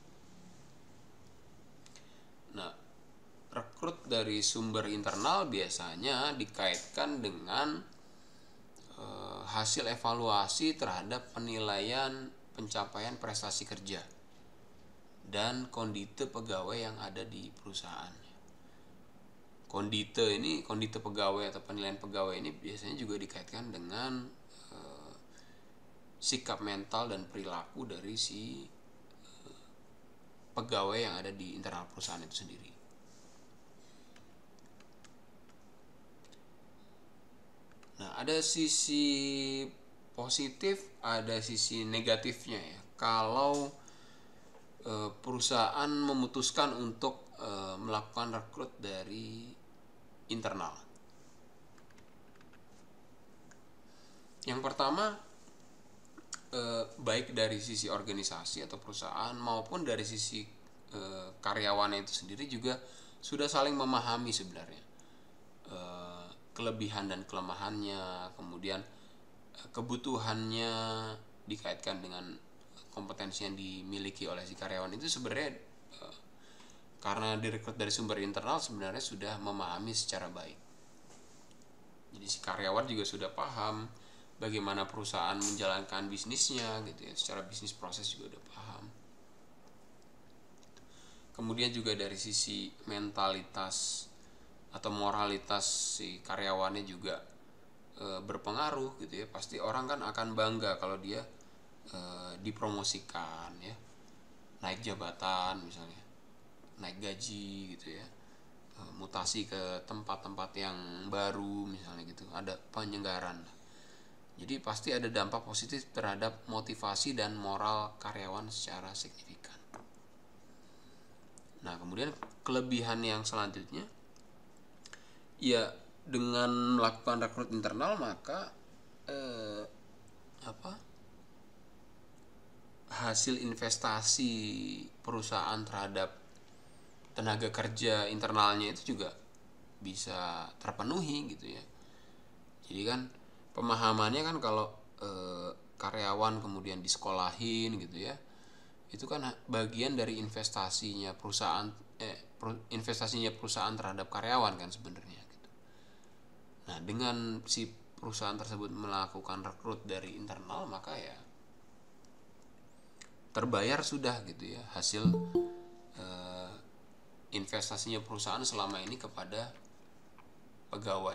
Nah, rekrut dari sumber internal biasanya dikaitkan dengan e, hasil evaluasi terhadap penilaian pencapaian prestasi kerja dan kondite pegawai yang ada di perusahaan. Kondite ini, kondite pegawai atau penilaian pegawai ini biasanya juga dikaitkan dengan e, sikap mental dan perilaku dari si e, pegawai yang ada di internal perusahaan itu sendiri. Nah, ada sisi positif, ada sisi negatifnya ya. Kalau e, perusahaan memutuskan untuk e, melakukan rekrut dari internal. Yang pertama, e, baik dari sisi organisasi atau perusahaan maupun dari sisi e, karyawannya itu sendiri juga sudah saling memahami sebenarnya e, kelebihan dan kelemahannya, kemudian kebutuhannya dikaitkan dengan kompetensi yang dimiliki oleh si karyawan itu sebenarnya e, karena direkrut dari sumber internal sebenarnya sudah memahami secara baik. Jadi si karyawan juga sudah paham bagaimana perusahaan menjalankan bisnisnya gitu ya, secara bisnis proses juga udah paham. kemudian juga dari sisi mentalitas atau moralitas si karyawannya juga e, berpengaruh gitu ya. Pasti orang kan akan bangga kalau dia e, dipromosikan ya, naik jabatan misalnya, naik gaji gitu ya, e, mutasi ke tempat-tempat yang baru misalnya gitu, ada penyegaran. Jadi pasti ada dampak positif terhadap motivasi dan moral karyawan secara signifikan. Nah, kemudian kelebihan yang selanjutnya, ya dengan melakukan rekrut internal maka eh, apa hasil investasi perusahaan terhadap tenaga kerja internalnya itu juga bisa terpenuhi gitu ya. Jadi kan pemahamannya kan kalau eh, karyawan kemudian disekolahin gitu ya, itu kan bagian dari investasinya perusahaan eh, investasinya perusahaan terhadap karyawan kan sebenarnya. Nah, dengan si perusahaan tersebut melakukan rekrut dari internal, maka ya terbayar sudah gitu ya hasil eh, investasinya perusahaan selama ini kepada pegawai.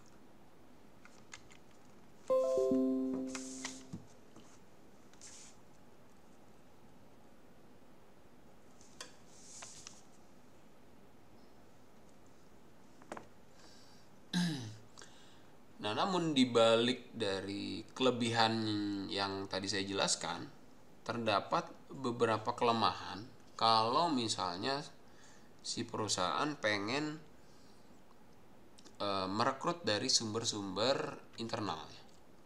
Nah, namun dibalik dari kelebihan yang tadi saya jelaskan, terdapat beberapa kelemahan kalau misalnya si perusahaan pengen e, merekrut dari sumber-sumber internalnya.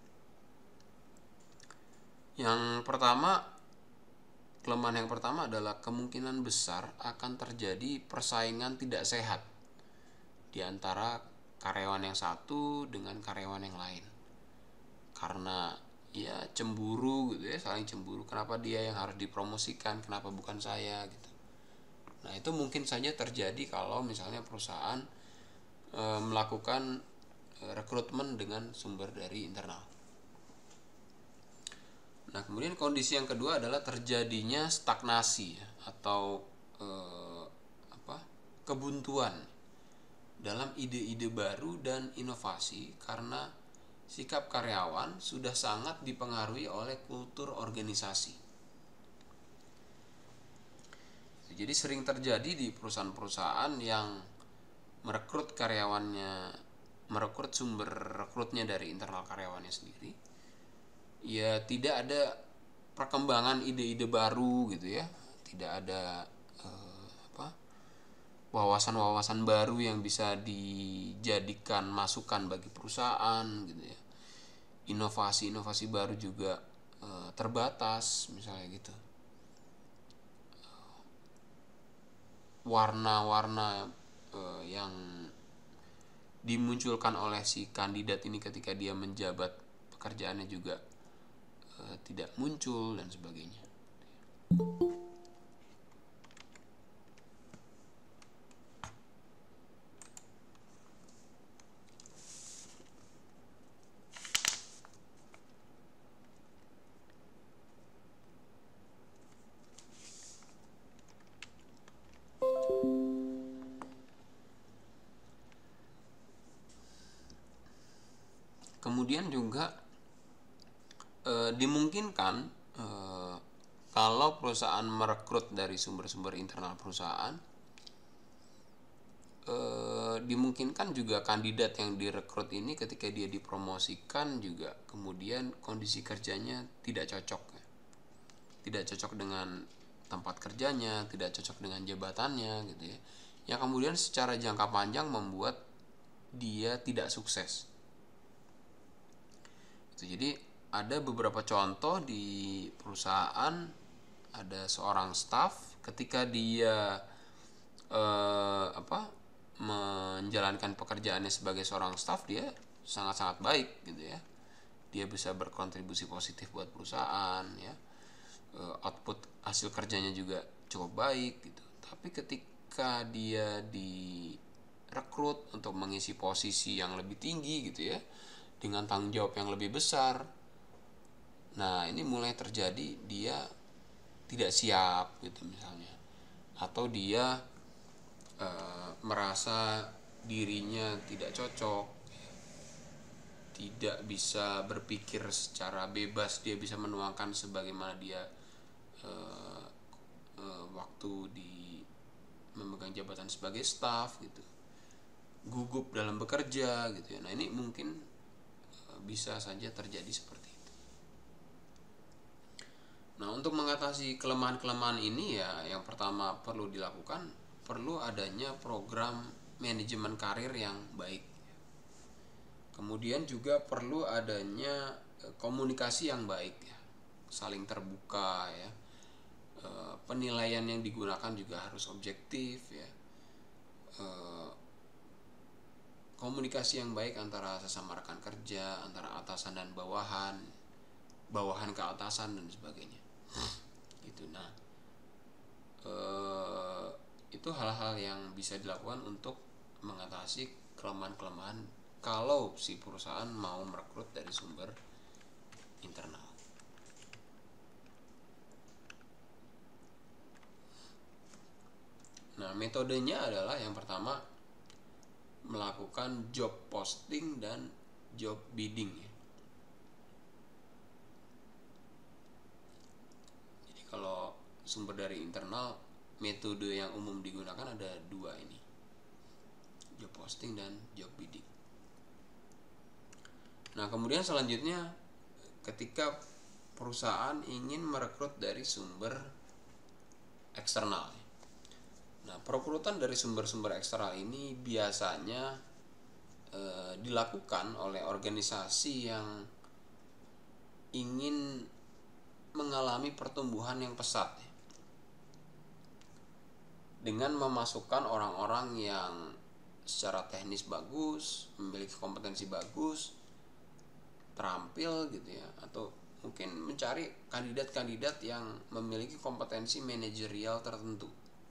Yang pertama, kelemahan yang pertama adalah kemungkinan besar akan terjadi persaingan tidak sehat di antara karyawan yang satu dengan karyawan yang lain, karena ya cemburu gitu ya, saling cemburu, kenapa dia yang harus dipromosikan, kenapa bukan saya gitu. Nah, itu mungkin saja terjadi kalau misalnya perusahaan e, melakukan e, rekrutmen dengan sumber dari internal. Nah, kemudian kondisi yang kedua adalah terjadinya stagnasi ya, atau e, apa kebuntuan dalam ide-ide baru dan inovasi karena sikap karyawan sudah sangat dipengaruhi oleh kultur organisasi. Jadi sering terjadi di perusahaan-perusahaan yang merekrut karyawannya, merekrut sumber rekrutnya dari internal karyawannya sendiri, ya tidak ada perkembangan ide-ide baru gitu ya, tidak ada wawasan-wawasan baru yang bisa dijadikan masukan bagi perusahaan gitu ya. Inovasi-inovasi baru juga e, terbatas misalnya gitu. Warna-warna e, yang dimunculkan oleh si kandidat ini ketika dia menjabat pekerjaannya juga e, tidak muncul dan sebagainya. Kemudian juga e, dimungkinkan e, kalau perusahaan merekrut dari sumber-sumber internal perusahaan, e, dimungkinkan juga kandidat yang direkrut ini ketika dia dipromosikan juga kemudian kondisi kerjanya tidak cocok ya. Tidak cocok dengan tempat kerjanya, tidak cocok dengan jabatannya gitu ya. Yang kemudian secara jangka panjang membuat dia tidak sukses. Jadi ada beberapa contoh di perusahaan, ada seorang staff ketika dia eh, apa menjalankan pekerjaannya sebagai seorang staff, dia sangat-sangat baik gitu ya, dia bisa berkontribusi positif buat perusahaan ya, eh, output hasil kerjanya juga cukup baik gitu. Tapi ketika dia direkrut untuk mengisi posisi yang lebih tinggi gitu ya, dengan tanggung jawab yang lebih besar, nah ini mulai terjadi dia tidak siap gitu misalnya, atau dia e, merasa dirinya tidak cocok, tidak bisa berpikir secara bebas, dia bisa menuangkan sebagaimana dia e, e, waktu di memegang jabatan sebagai staf gitu, gugup dalam bekerja gitu ya. Nah ini mungkin e, bisa saja terjadi seperti itu. Nah untuk mengatasi kelemahan-kelemahan ini ya, yang pertama perlu dilakukan, perlu adanya program manajemen karir yang baik. Kemudian juga perlu adanya komunikasi yang baik ya, saling terbuka ya. E, penilaian yang digunakan juga harus objektif ya. E, komunikasi yang baik antara sesama rekan kerja, antara atasan dan bawahan, bawahan ke atasan dan sebagainya. Gitu. Nah, e, itu hal-hal yang bisa dilakukan untuk mengatasi kelemahan-kelemahan kalau si perusahaan mau merekrut dari sumber internal. Nah, metodenya adalah yang pertama melakukan job posting dan job bidding ya. Jadi kalau sumber dari internal, metode yang umum digunakan ada dua ini, job posting dan job bidding. Nah kemudian selanjutnya, ketika perusahaan ingin merekrut dari sumber eksternal. Nah perekrutan dari sumber-sumber eksternal ini biasanya e, dilakukan oleh organisasi yang ingin mengalami pertumbuhan yang pesat ya, dengan memasukkan orang-orang yang secara teknis bagus, memiliki kompetensi bagus, terampil gitu ya, atau mungkin mencari kandidat-kandidat yang memiliki kompetensi manajerial tertentu.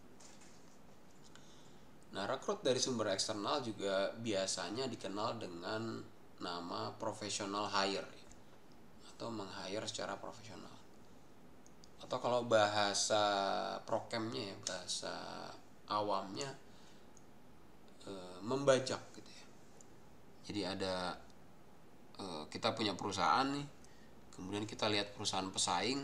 Nah, rekrut dari sumber eksternal juga biasanya dikenal dengan nama professional hire atau meng-hire secara profesional. Atau kalau bahasa prokemnya ya, bahasa awamnya e, membajak gitu ya. Jadi ada e, kita punya perusahaan nih, kemudian kita lihat perusahaan pesaing,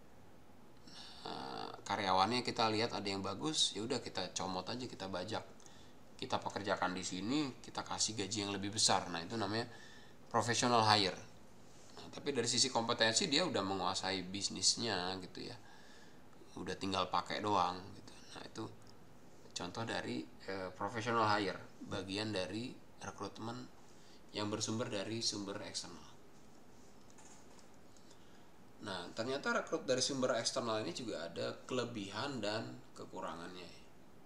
nah, karyawannya kita lihat ada yang bagus, ya udah kita comot aja, kita bajak, kita pekerjakan di sini, kita kasih gaji yang lebih besar. Nah itu namanya professional hire. Nah, tapi dari sisi kompetensi dia udah menguasai bisnisnya gitu ya, udah tinggal pakai doang gitu. Nah itu contoh dari eh, professional hire, bagian dari rekrutmen yang bersumber dari sumber eksternal. Nah ternyata rekrut dari sumber eksternal ini juga ada kelebihan dan kekurangannya.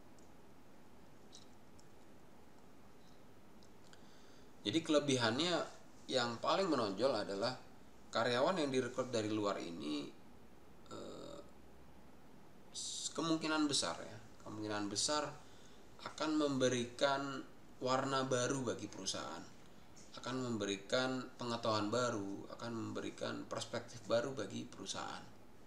Jadi kelebihannya yang paling menonjol adalah karyawan yang direkrut dari luar ini eh, kemungkinan besar ya, kemungkinan besar akan memberikan warna baru bagi perusahaan, akan memberikan pengetahuan baru, akan memberikan perspektif baru bagi perusahaan.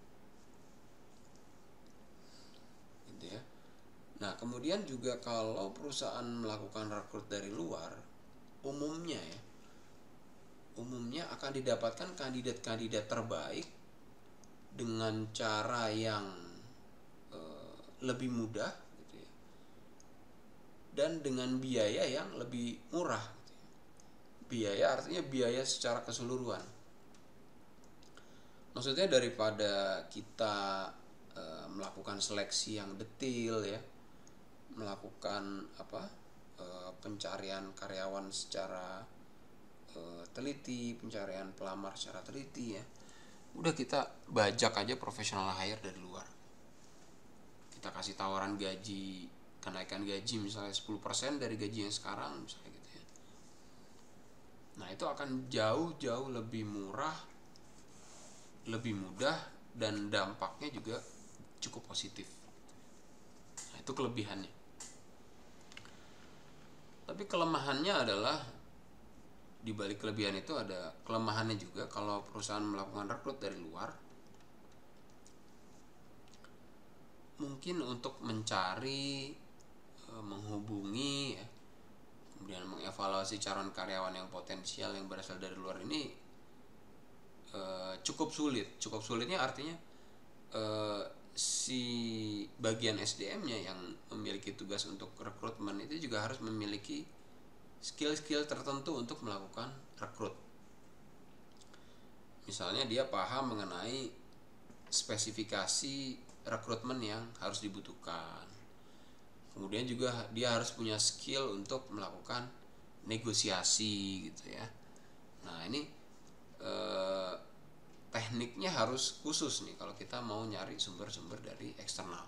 Gitu ya. Nah, kemudian juga kalau perusahaan melakukan rekrut dari luar, umumnya ya, umumnya akan didapatkan kandidat-kandidat terbaik dengan cara yang e, lebih mudah gitu ya, dan dengan biaya yang lebih murah gitu ya. Biaya artinya biaya secara keseluruhan. Maksudnya daripada kita e, melakukan seleksi yang detail ya, melakukan apa pencarian karyawan secara e, teliti, pencarian pelamar secara teliti ya, udah kita bajak aja professional hire dari luar. Kita kasih tawaran gaji, kenaikan gaji misalnya sepuluh persen dari gaji yang sekarang misalnya gitu ya. Nah itu akan jauh-jauh lebih murah, lebih mudah, dan dampaknya juga cukup positif. Nah itu kelebihannya. Tapi kelemahannya adalah, di balik kelebihan itu ada kelemahannya juga. Kalau perusahaan melakukan rekrut dari luar, mungkin untuk mencari, e, menghubungi ya, kemudian mengevaluasi calon karyawan yang potensial yang berasal dari luar ini e, cukup sulit. Cukup sulitnya artinya e, si bagian S D M-nya yang memiliki tugas untuk rekrutmen itu juga harus memiliki skill-skill tertentu untuk melakukan rekrut. Misalnya dia paham mengenai spesifikasi rekrutmen yang harus dibutuhkan. Kemudian juga dia harus punya skill untuk melakukan negosiasi gitu ya. Nah ini eh, tekniknya harus khusus nih kalau kita mau nyari sumber-sumber dari eksternal.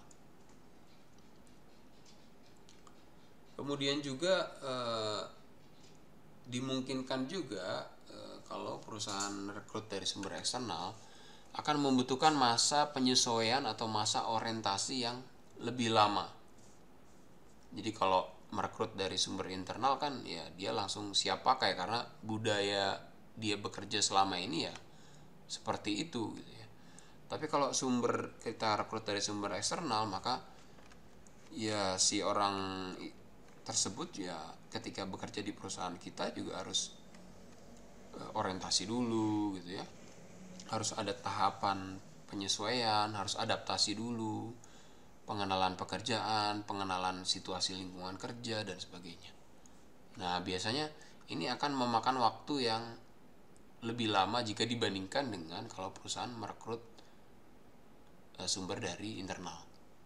Kemudian juga eh, dimungkinkan juga eh, kalau perusahaan rekrut dari sumber eksternal akan membutuhkan masa penyesuaian atau masa orientasi yang lebih lama. Jadi kalau merekrut dari sumber internal kan ya dia langsung siap pakai karena budaya dia bekerja selama ini ya seperti itu gitu ya. Tapi kalau sumber kita rekrut dari sumber eksternal maka ya si orang tersebut ya ketika bekerja di perusahaan kita juga harus orientasi dulu gitu ya. Harus ada tahapan penyesuaian, harus adaptasi dulu, pengenalan pekerjaan, pengenalan situasi lingkungan kerja dan sebagainya. Nah, biasanya ini akan memakan waktu yang lebih lama jika dibandingkan dengan kalau perusahaan merekrut sumber dari internal.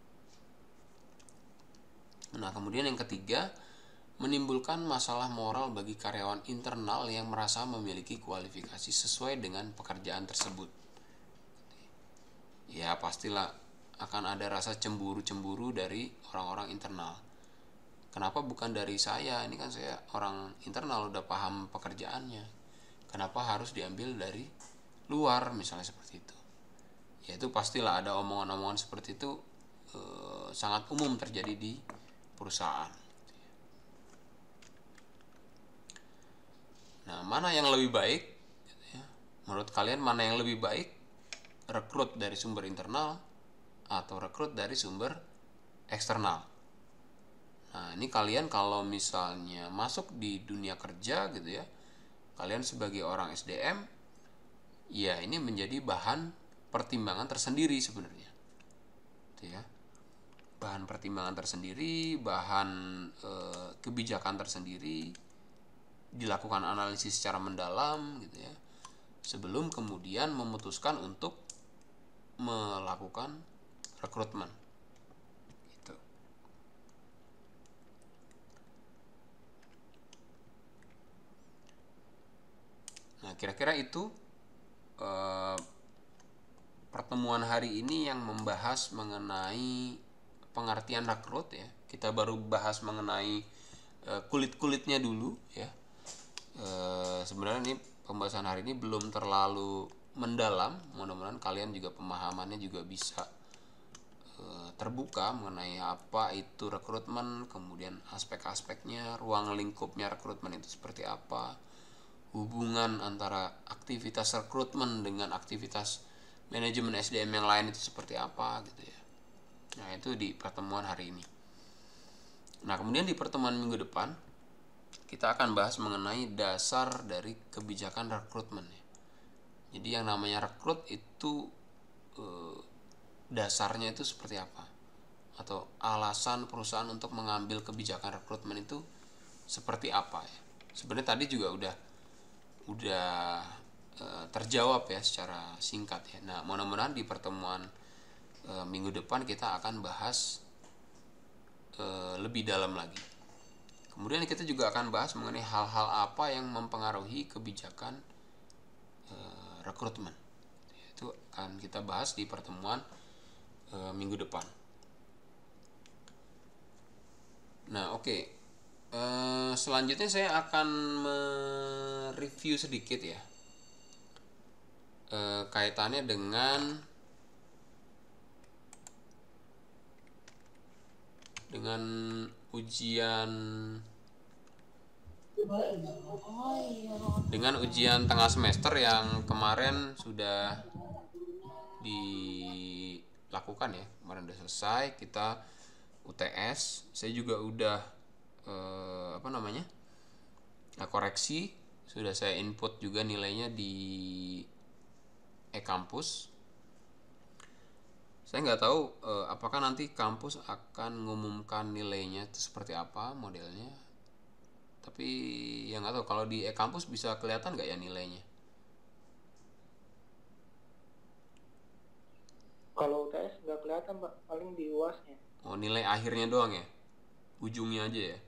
Nah, kemudian yang ketiga, menimbulkan masalah moral bagi karyawan internal yang merasa memiliki kualifikasi sesuai dengan pekerjaan tersebut. Ya pastilah akan ada rasa cemburu-cemburu dari orang-orang internal. Kenapa bukan dari saya? Ini kan saya orang internal udah paham pekerjaannya. Kenapa harus diambil dari luar misalnya seperti itu? Ya itu pastilah ada omongan-omongan seperti itu eh, sangat umum terjadi di perusahaan. Nah, mana yang lebih baik? Menurut kalian mana yang lebih baik? Rekrut dari sumber internal atau rekrut dari sumber eksternal? Nah, ini kalian kalau misalnya masuk di dunia kerja gitu ya, kalian sebagai orang S D M, ya ini menjadi bahan pertimbangan tersendiri sebenarnya. Gitu ya. Bahan pertimbangan tersendiri, bahan e, kebijakan tersendiri, dilakukan analisis secara mendalam gitu ya sebelum kemudian memutuskan untuk melakukan rekrutmen gitu. Nah kira-kira itu eh, pertemuan hari ini yang membahas mengenai pengertian rekrut ya. Kita baru bahas mengenai eh, kulit-kulitnya dulu ya. E, sebenarnya ini pembahasan hari ini belum terlalu mendalam. Mudah-mudahan kalian juga pemahamannya juga bisa e, terbuka mengenai apa itu rekrutmen, kemudian aspek-aspeknya, ruang lingkupnya rekrutmen itu seperti apa, hubungan antara aktivitas rekrutmen dengan aktivitas manajemen S D M yang lain itu seperti apa gitu ya. Nah itu di pertemuan hari ini. Nah kemudian di pertemuan minggu depan kita akan bahas mengenai dasar dari kebijakan rekrutmen. Jadi yang namanya rekrut itu eh, dasarnya itu seperti apa? Atau alasan perusahaan untuk mengambil kebijakan rekrutmen itu seperti apa ya? Sebenarnya tadi juga udah udah eh, terjawab ya secara singkat ya. Nah, mudah-mudahan di pertemuan eh, minggu depan kita akan bahas eh, lebih dalam lagi. Kemudian kita juga akan bahas mengenai hal-hal apa yang mempengaruhi kebijakan e, rekrutmen. Itu akan kita bahas di pertemuan e, minggu depan. Nah, oke. Okay. E, selanjutnya saya akan mereview sedikit ya. E, kaitannya dengan dengan ujian dengan ujian tengah semester yang kemarin sudah di lakukan ya. Kemarin udah selesai, kita U T S. Saya juga udah eh, apa namanya? Nah, koreksi, sudah saya input juga nilainya di e-kampus. Saya nggak tahu eh, apakah nanti kampus akan mengumumkan nilainya itu seperti apa modelnya. Tapi yang nggak tahu kalau di e-kampus bisa kelihatan nggak ya nilainya. Kalau U T S nggak kelihatan Pak, paling di U A S-nya. Oh, nilai akhirnya doang ya, ujungnya aja ya,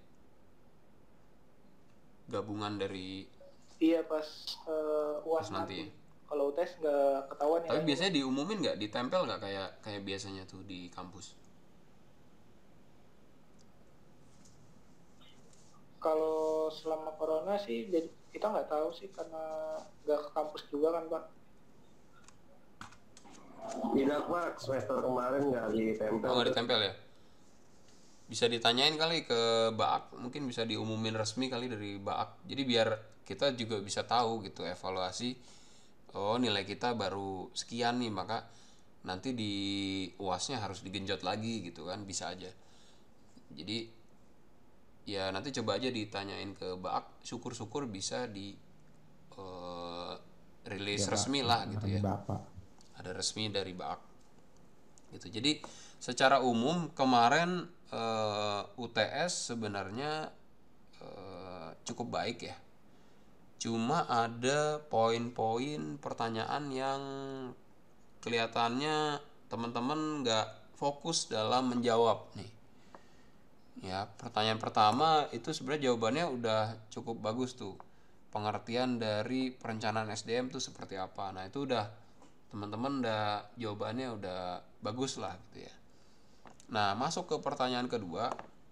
gabungan dari Iya pas uh, U A S pas nanti ya. Kalau U T S nggak ketahuan ya. Tapi biasanya diumumin nggak, ditempel nggak kayak kayak biasanya tuh di kampus? Kalau selama corona sih jadi kita nggak tahu sih karena nggak ke kampus juga kan Pak. Tidak Pak, semester kemarin nggak ditempel. Oh, nggak ditempel ya? Bisa ditanyain kali ke Baak, mungkin bisa diumumin resmi kali dari Baak. Jadi biar kita juga bisa tahu gitu evaluasi. Oh, nilai kita baru sekian nih, maka nanti di U A S-nya harus digenjot lagi gitu kan, bisa aja. Jadi ya nanti coba aja ditanyain ke Baak, syukur-syukur bisa di uh, rilis Ya, resmi Pak. lah gitu Dari ya. Bapak. Ada resmi dari Baak gitu. Jadi secara umum kemarin uh, U T S sebenarnya uh, cukup baik ya. Cuma ada poin-poin pertanyaan yang kelihatannya teman-teman nggak fokus dalam menjawab nih. Ya, pertanyaan pertama itu sebenarnya jawabannya udah cukup bagus tuh. Pengertian dari perencanaan S D M tuh seperti apa. Nah, itu udah teman-teman udah jawabannya udah bagus lah gitu ya. Nah, masuk ke pertanyaan kedua.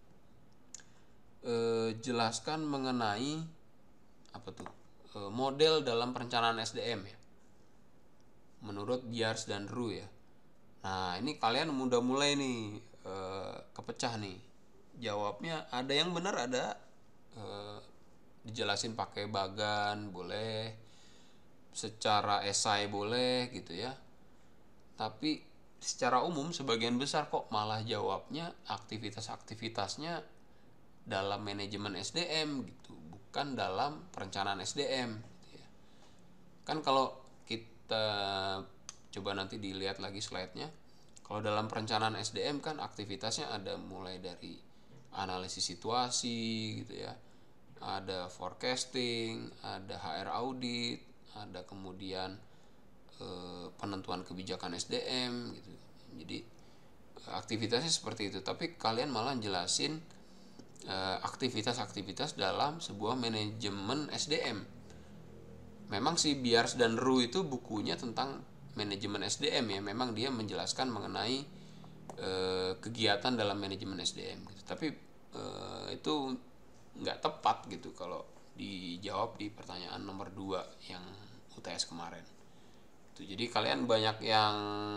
Eh, jelaskan mengenai apa tuh? Eh, model dalam perencanaan S D M ya. Menurut Biars dan Ru ya. Nah, ini kalian udah mulai nih eh, kepecah nih. Jawabnya ada yang benar, ada eh, dijelasin pakai bagan boleh, secara esai boleh gitu ya. Tapi secara umum sebagian besar kok malah jawabnya aktivitas-aktivitasnya dalam manajemen S D M gitu, bukan dalam perencanaan S D M gitu ya. Kan kalau kita coba nanti dilihat lagi slide-nya, kalau dalam perencanaan S D M kan aktivitasnya ada mulai dari analisis situasi gitu ya, ada forecasting, ada H R audit, ada kemudian e, penentuan kebijakan S D M gitu. Jadi e, aktivitasnya seperti itu. Tapi kalian malah jelasin e, aktivitas-aktivitas dalam sebuah manajemen S D M. Memang si Biars dan Ru itu bukunya tentang manajemen S D M ya. Memang dia menjelaskan mengenai kegiatan dalam manajemen S D M gitu. Tapi eh, itu nggak tepat gitu kalau dijawab di pertanyaan nomor dua yang U T S kemarin itu. Jadi kalian banyak yang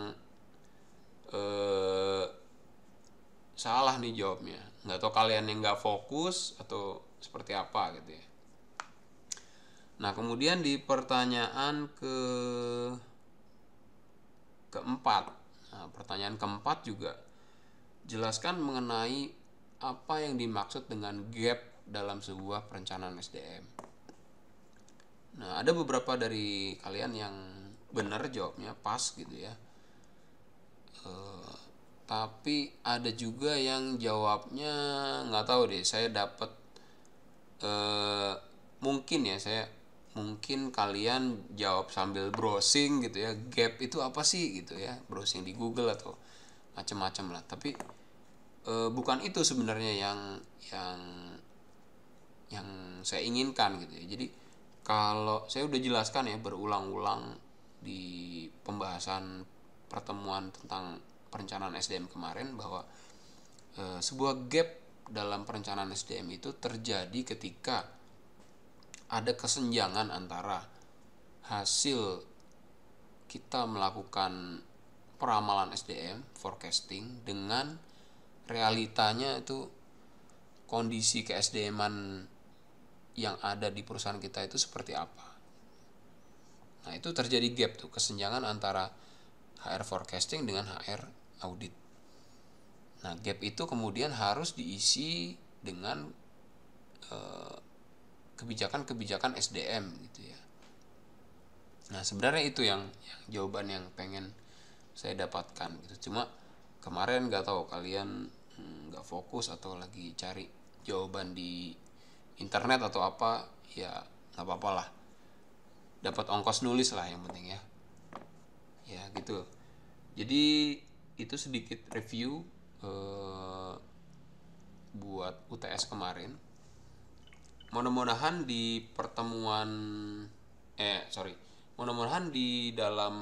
eh, salah nih jawabnya, nggak tahu kalian yang nggak fokus atau seperti apa gitu ya. Nah, kemudian di pertanyaan ke keempat, nah, pertanyaan keempat juga jelaskan mengenai apa yang dimaksud dengan gap dalam sebuah perencanaan S D M. Nah, ada beberapa dari kalian yang benar jawabnya pas gitu ya. E, tapi ada juga yang jawabnya nggak tahu deh. Saya dapat e, mungkin ya saya mungkin kalian jawab sambil browsing gitu ya, gap itu apa sih gitu ya, browsing di Google atau macam-macam lah. Tapi e, bukan itu sebenarnya yang yang yang saya inginkan gitu ya. Jadi kalau saya udah jelaskan ya berulang-ulang di pembahasan pertemuan tentang perencanaan S D M kemarin bahwa e, sebuah gap dalam perencanaan S D M itu terjadi ketika ada kesenjangan antara hasil kita melakukan peramalan S D M, forecasting, dengan realitanya itu kondisi ke S D M-an yang ada di perusahaan kita itu seperti apa. Nah, itu terjadi gap tuh, kesenjangan antara H R forecasting dengan H R audit. Nah, gap itu kemudian harus diisi dengan eh, kebijakan-kebijakan S D M gitu ya. Nah, sebenarnya itu yang, yang jawaban yang pengen saya dapatkan gitu. Cuma kemarin nggak tahu kalian nggak fokus atau lagi cari jawaban di internet atau apa, ya nggak apa-apa lah. Dapat ongkos nulis lah yang penting ya. Ya gitu. Jadi itu sedikit review eh, buat U T S kemarin. Mudah-mudahan di pertemuan eh sorry mudah-mudahan di dalam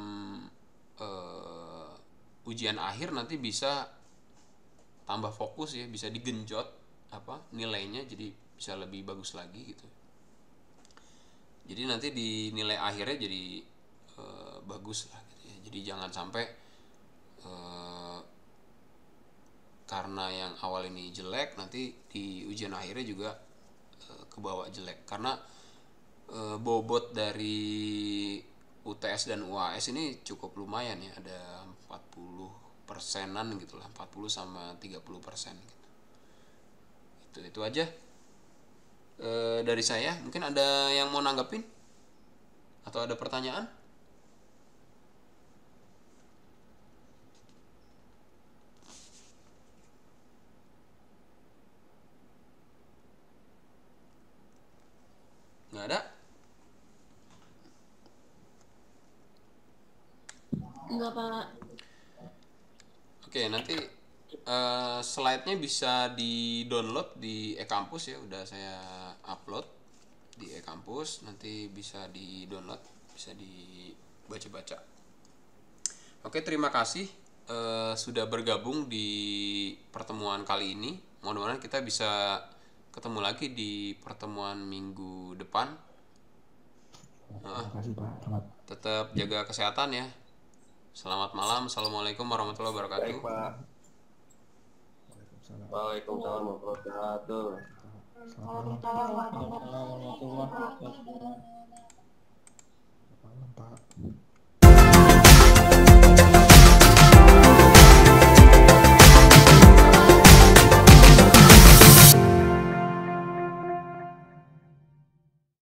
eh, ujian akhir nanti bisa tambah fokus ya, bisa digenjot apa nilainya, jadi bisa lebih bagus lagi gitu. Jadi nanti di nilai akhirnya jadi eh, bagus lah gitu ya. Jadi jangan sampai eh, karena yang awal ini jelek nanti di ujian akhirnya juga eh, kebawa jelek, karena eh, bobot dari U T S dan U A S ini cukup lumayan ya, ada empat puluh persenan gitu lah, empat puluh sama tiga puluh persen gitu. Itu itu aja e, dari saya. Mungkin ada yang mau nanggepin atau ada pertanyaan? Nggak ada? Enggak, Pak. Oke, nanti uh, slide-nya bisa di-download di e-kampus ya, udah saya upload di e-kampus, nanti bisa di-download, bisa dibaca-baca. Oke, terima kasih uh, sudah bergabung di pertemuan kali ini. Mudah-mudahan kita bisa ketemu lagi di pertemuan minggu depan. Uh, Terima kasih Pak. Selamat. Tetap jaga kesehatan ya. Selamat malam. Assalamualaikum warahmatullahi wabarakatuh. Baik, Pak. Waalaikumsalam. Waalaikumsalam warahmatullahi wabarakatuh. Selamat malam. Waalaikumsalam warahmatullahi wabarakatuh.